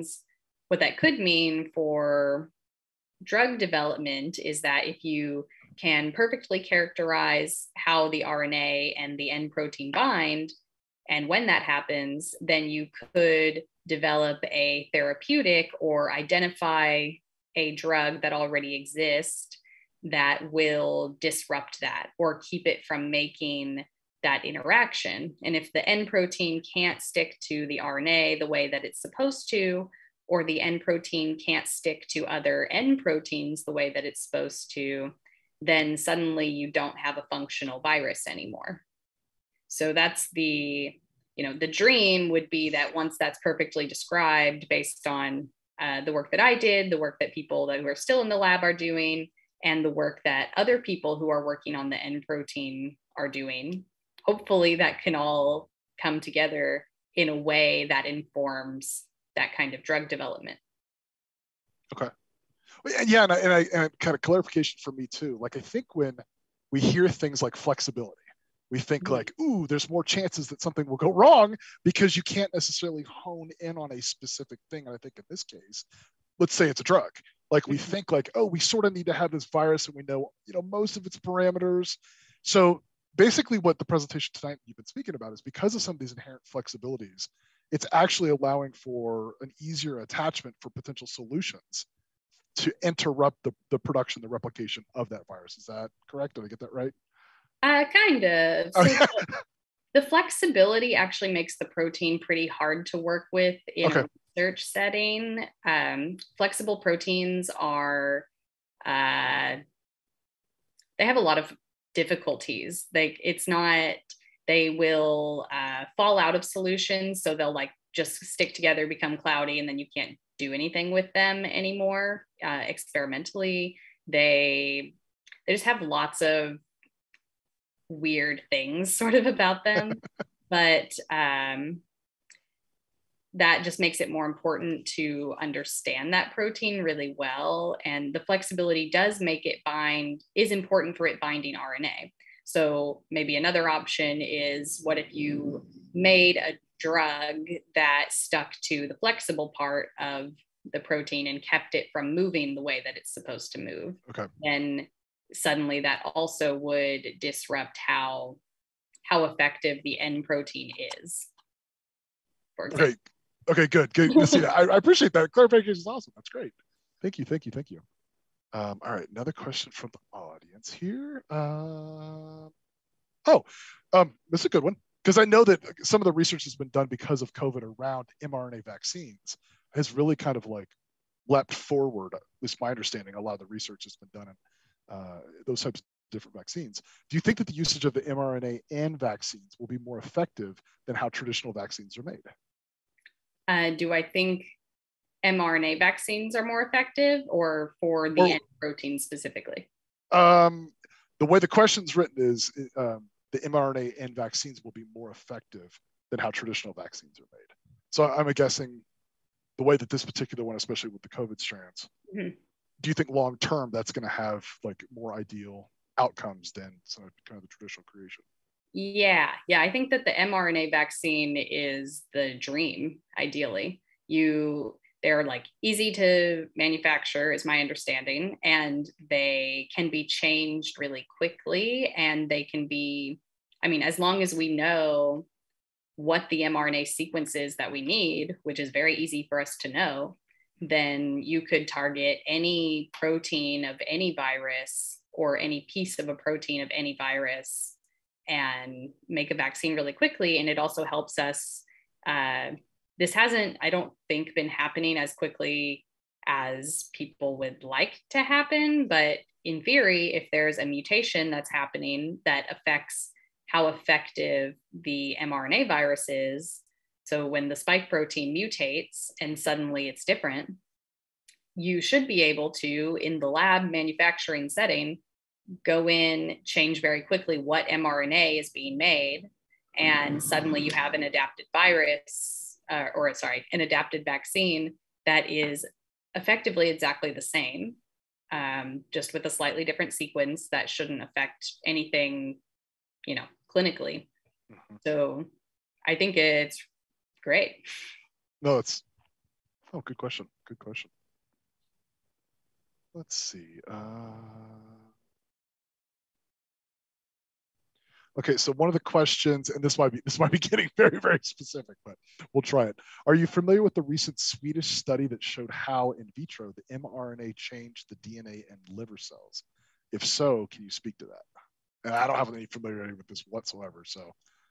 that could mean for drug development is that if you can perfectly characterize how the RNA and the N protein bind, and when that happens, then you could develop a therapeutic or identify a drug that already exists that will disrupt that or keep it from making that interaction. And if the N protein can't stick to the RNA the way that it's supposed to, or the N protein can't stick to other N proteins the way that it's supposed to, then suddenly you don't have a functional virus anymore. So that's the dream would be that once that's perfectly described based on the work that I did, the work that people who are still in the lab are doing, and the work that other people who are working on the N protein are doing, hopefully that can all come together in a way that informs that kind of drug development. Okay. Yeah, and kind of clarification for me too. Like I think when we hear things like flexibility, we think like, ooh, there's more chances that something will go wrong because you can't necessarily hone in on a specific thing. And I think in this case, let's say it's a drug. Like we think like, oh, we sort of need to have this virus and we know, most of its parameters. So basically what the presentation tonight you've been speaking about is because of some of these inherent flexibilities, it's actually allowing for an easier attachment for potential solutions to interrupt the production, the replication of that virus. Is that correct? Did I get that right? Kind of. So the flexibility actually makes the protein pretty hard to work with in a research setting. Flexible proteins are, they have a lot of difficulties. They will fall out of solutions. So they'll like just stick together, become cloudy, and then you can't do anything with them anymore. Experimentally, they just have lots of weird things sort of about them, but that just makes it more important to understand that protein really well. And the flexibility does make it is important for it binding RNA. So maybe another option is, what if you made a drug that stuck to the flexible part of the protein and kept it from moving the way that it's supposed to move? Okay. And suddenly that also would disrupt how effective the N protein is, for example. Okay, good. You see, I appreciate that. Clarification is awesome. That's great. Thank you. All right, another question from the audience here. This is a good one, because I know that some of the research has been done because of COVID around mRNA vaccines has really kind of like leapt forward. At least my understanding, a lot of the research has been done in those types of different vaccines. Do you think that the usage of the mRNA in vaccines will be more effective than how traditional vaccines are made? Do I think mRNA vaccines are more effective, or for the N protein specifically? The way the question's written is the mRNA in vaccines will be more effective than how traditional vaccines are made. So I'm guessing the way that this particular one, especially with the COVID strands, do you think long term that's going to have like more ideal outcomes than some kind of the traditional creation? Yeah, I think that the mRNA vaccine is the dream, ideally. They're like easy to manufacture, is my understanding, and they can be changed really quickly. And they can be, I mean, as long as we know what the mRNA sequence is that we need, which is very easy for us to know, then you could target any protein of any virus or any piece of a protein of any virus and make a vaccine really quickly. And it also helps us. This hasn't, I don't think, been happening as quickly as people would like to happen. But in theory, if there's a mutation that's happening that affects how effective the mRNA virus is, so when the spike protein mutates and suddenly it's different, you should be able to, in the lab manufacturing setting, go in, change very quickly what mRNA is being made, and suddenly you have an adapted virus, an adapted vaccine that is effectively exactly the same, just with a slightly different sequence that shouldn't affect anything, clinically. So I think it's great. No, good question. Good question. Let's see. Okay, so one of the questions, and this might be getting very, very specific, but we'll try it. Are you familiar with the recent Swedish study that showed how in vitro the mRNA changed the DNA in liver cells? If so, can you speak to that? And I don't have any familiarity with this whatsoever, so.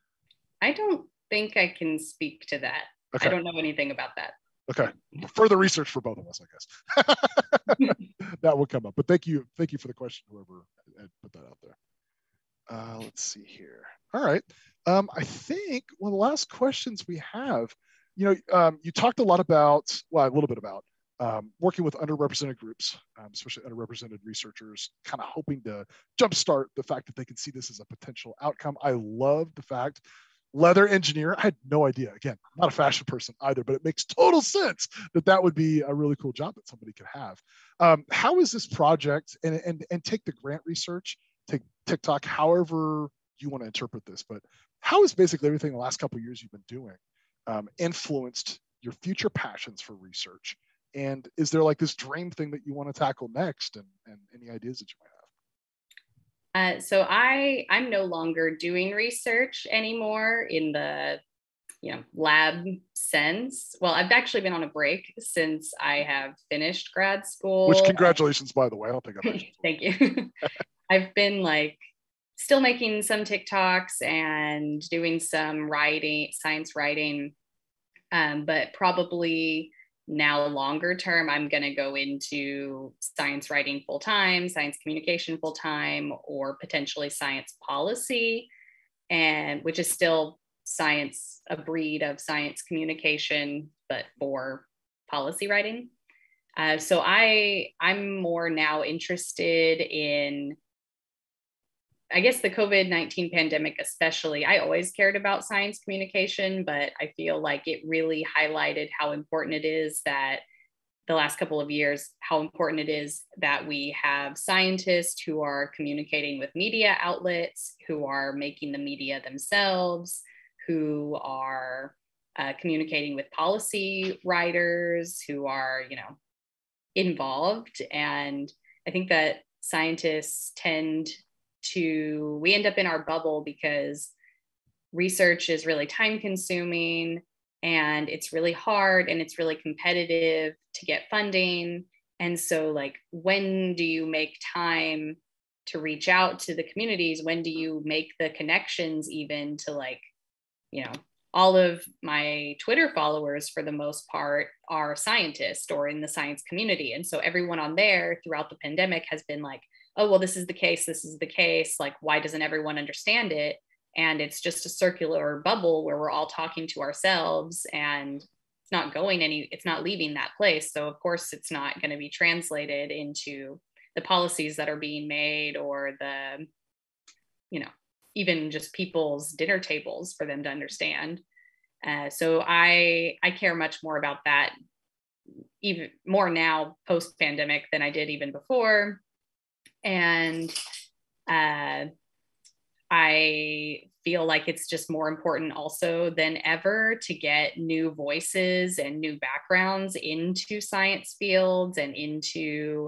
I don't think I can speak to that. Okay. I don't know anything about that. Okay, further research for both of us, I guess. That will come up, but thank you for the question, whoever had put that out there. Let's see here. All right. I think one of the last questions we have, you talked a little bit about working with underrepresented groups, especially underrepresented researchers, kind of hoping to jumpstart the fact that they can see this as a potential outcome. I love the fact, leather engineer, I had no idea. Again, I'm not a fashion person either, but it makes total sense that would be a really cool job that somebody could have. How is this project, and take the grant research, take TikTok, however you want to interpret this, but how is basically everything the last couple of years you've been doing influenced your future passions for research? And is there like this dream thing that you want to tackle next, and any ideas that you might have? So I'm no longer doing research anymore in the lab sense. Well, I've actually been on a break since I have finished grad school. Which, congratulations, by the way. I don't think I mentioned. Thank you. I've been still making some TikToks and doing some writing, science writing, but probably now longer term, I'm going to go into science writing full-time, science communication full-time, or potentially science policy, and which is still science, a breed of science communication, but for policy writing. So I'm more now interested in, I guess, the COVID-19 pandemic especially. I always cared about science communication, but I feel like it really highlighted how important it is that the last couple of years, how important it is that we have scientists who are communicating with media outlets, who are making the media themselves, who are communicating with policy writers, who are, involved. And I think that scientists we end up in our bubble because research is really time consuming, and it's really hard, and it's really competitive to get funding. And so when do you make time to reach out to the communities? When do you make the connections even to all of my Twitter followers, for the most part, are scientists or in the science community. And so everyone on there throughout the pandemic has been like, oh, well, this is the case. This is the case. Like, why doesn't everyone understand it? And it's just a circular bubble where we're all talking to ourselves, and it's not going it's not leaving that place. So of course it's not going to be translated into the policies that are being made, or the, even just people's dinner tables for them to understand. So I care much more about that, even more now post-pandemic than I did even before. And I feel like it's just more important also than ever to get new voices and new backgrounds into science fields and into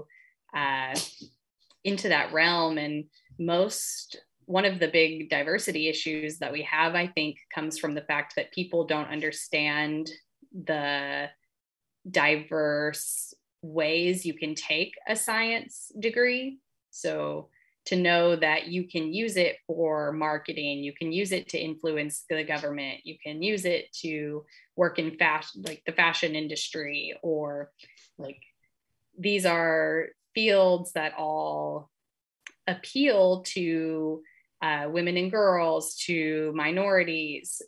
that realm. And one of the big diversity issues that we have, I think, comes from the fact that people don't understand the diverse ways you can take a science degree. So to know that you can use it for marketing, you can use it to influence the government, you can use it to work in like the fashion industry, or like, these are fields that all appeal to women and girls, to minorities,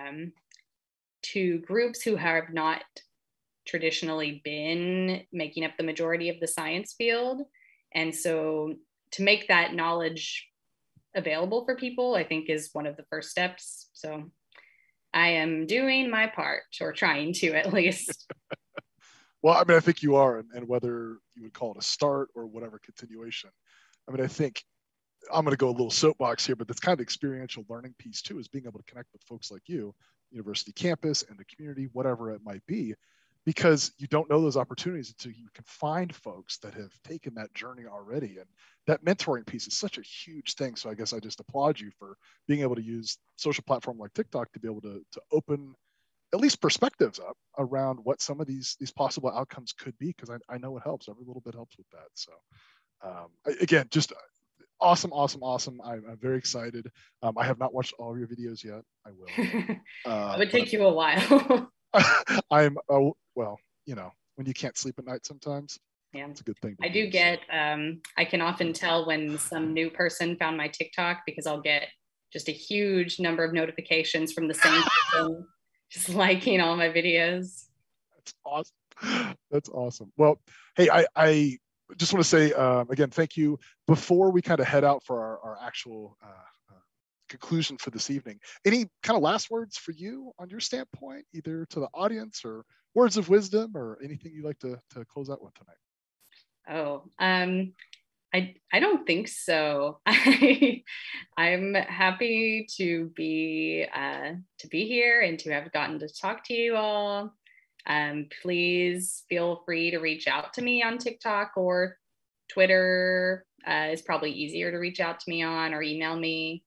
to groups who have not traditionally been making up the majority of the science field. And so to make that knowledge available for people, I think, is one of the first steps. So I am doing my part, or trying to, at least. Well, I mean, I think you are, and whether you would call it a start or whatever continuation, I mean, I think I'm going to go a little soapbox here, but that's kind of experiential learning piece too, is being able to connect with folks like you, university campus and the community, whatever it might be, because you don't know those opportunities until you can find folks that have taken that journey already. And that mentoring piece is such a huge thing. So I guess I just applaud you for being able to use social platform like TikTok to be able to open at least perspectives up around what some of these possible outcomes could be, because I know it helps. Every little bit helps with that. So again, just awesome. I'm very excited. I have not watched all of your videos yet. I will. It would take you a while. Well, when you can't sleep at night sometimes, yeah, it's a good thing. I do get, I can often tell when some new person found my TikTok, because I'll get just a huge number of notifications from the same person just liking all my videos. That's awesome. That's awesome. Well, hey, I just want to say, again, thank you. Before we kind of head out for our actual conclusion for this evening, any kind of last words for you on your standpoint, either to the audience or words of wisdom, or anything you'd like to close out with tonight? Oh, I don't think so. I'm happy to be here and to have gotten to talk to you all. Please feel free to reach out to me on TikTok or Twitter. Is probably easier to reach out to me on, or email me.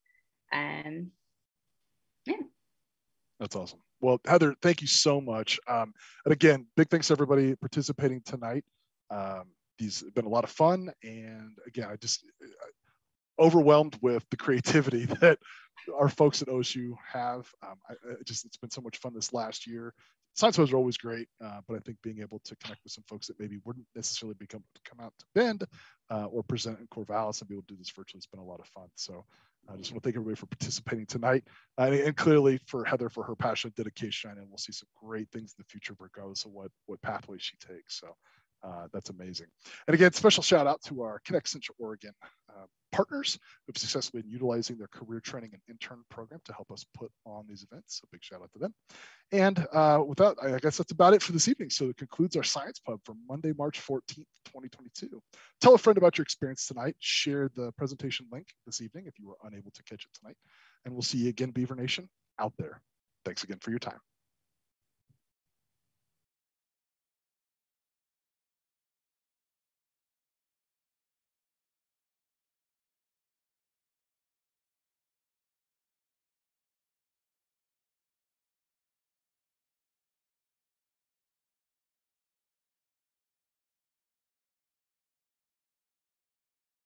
Yeah. That's awesome. Well, Heather, thank you so much. And again, big thanks to everybody participating tonight. These have been a lot of fun. And again, I just overwhelmed with the creativity that our folks at OSU have. It's been so much fun this last year. Science shows are always great, but I think being able to connect with some folks that maybe wouldn't necessarily come out to Bend or present in Corvallis and be able to do this virtually has been a lot of fun. So I just want to thank everybody for participating tonight, and clearly for Heather for her passion and dedication. And we'll see some great things in the future, regardless of what pathway she takes. So that's amazing. And again, special shout out to our Connect Central Oregon partners who have successfully been utilizing their career training and intern program to help us put on these events. So big shout out to them. And with that, I guess that's about it for this evening. So it concludes our Science Pub for Monday, March 14th, 2022. Tell a friend about your experience tonight. Share the presentation link this evening if you were unable to catch it tonight. And we'll see you again, Beaver Nation, out there. Thanks again for your time.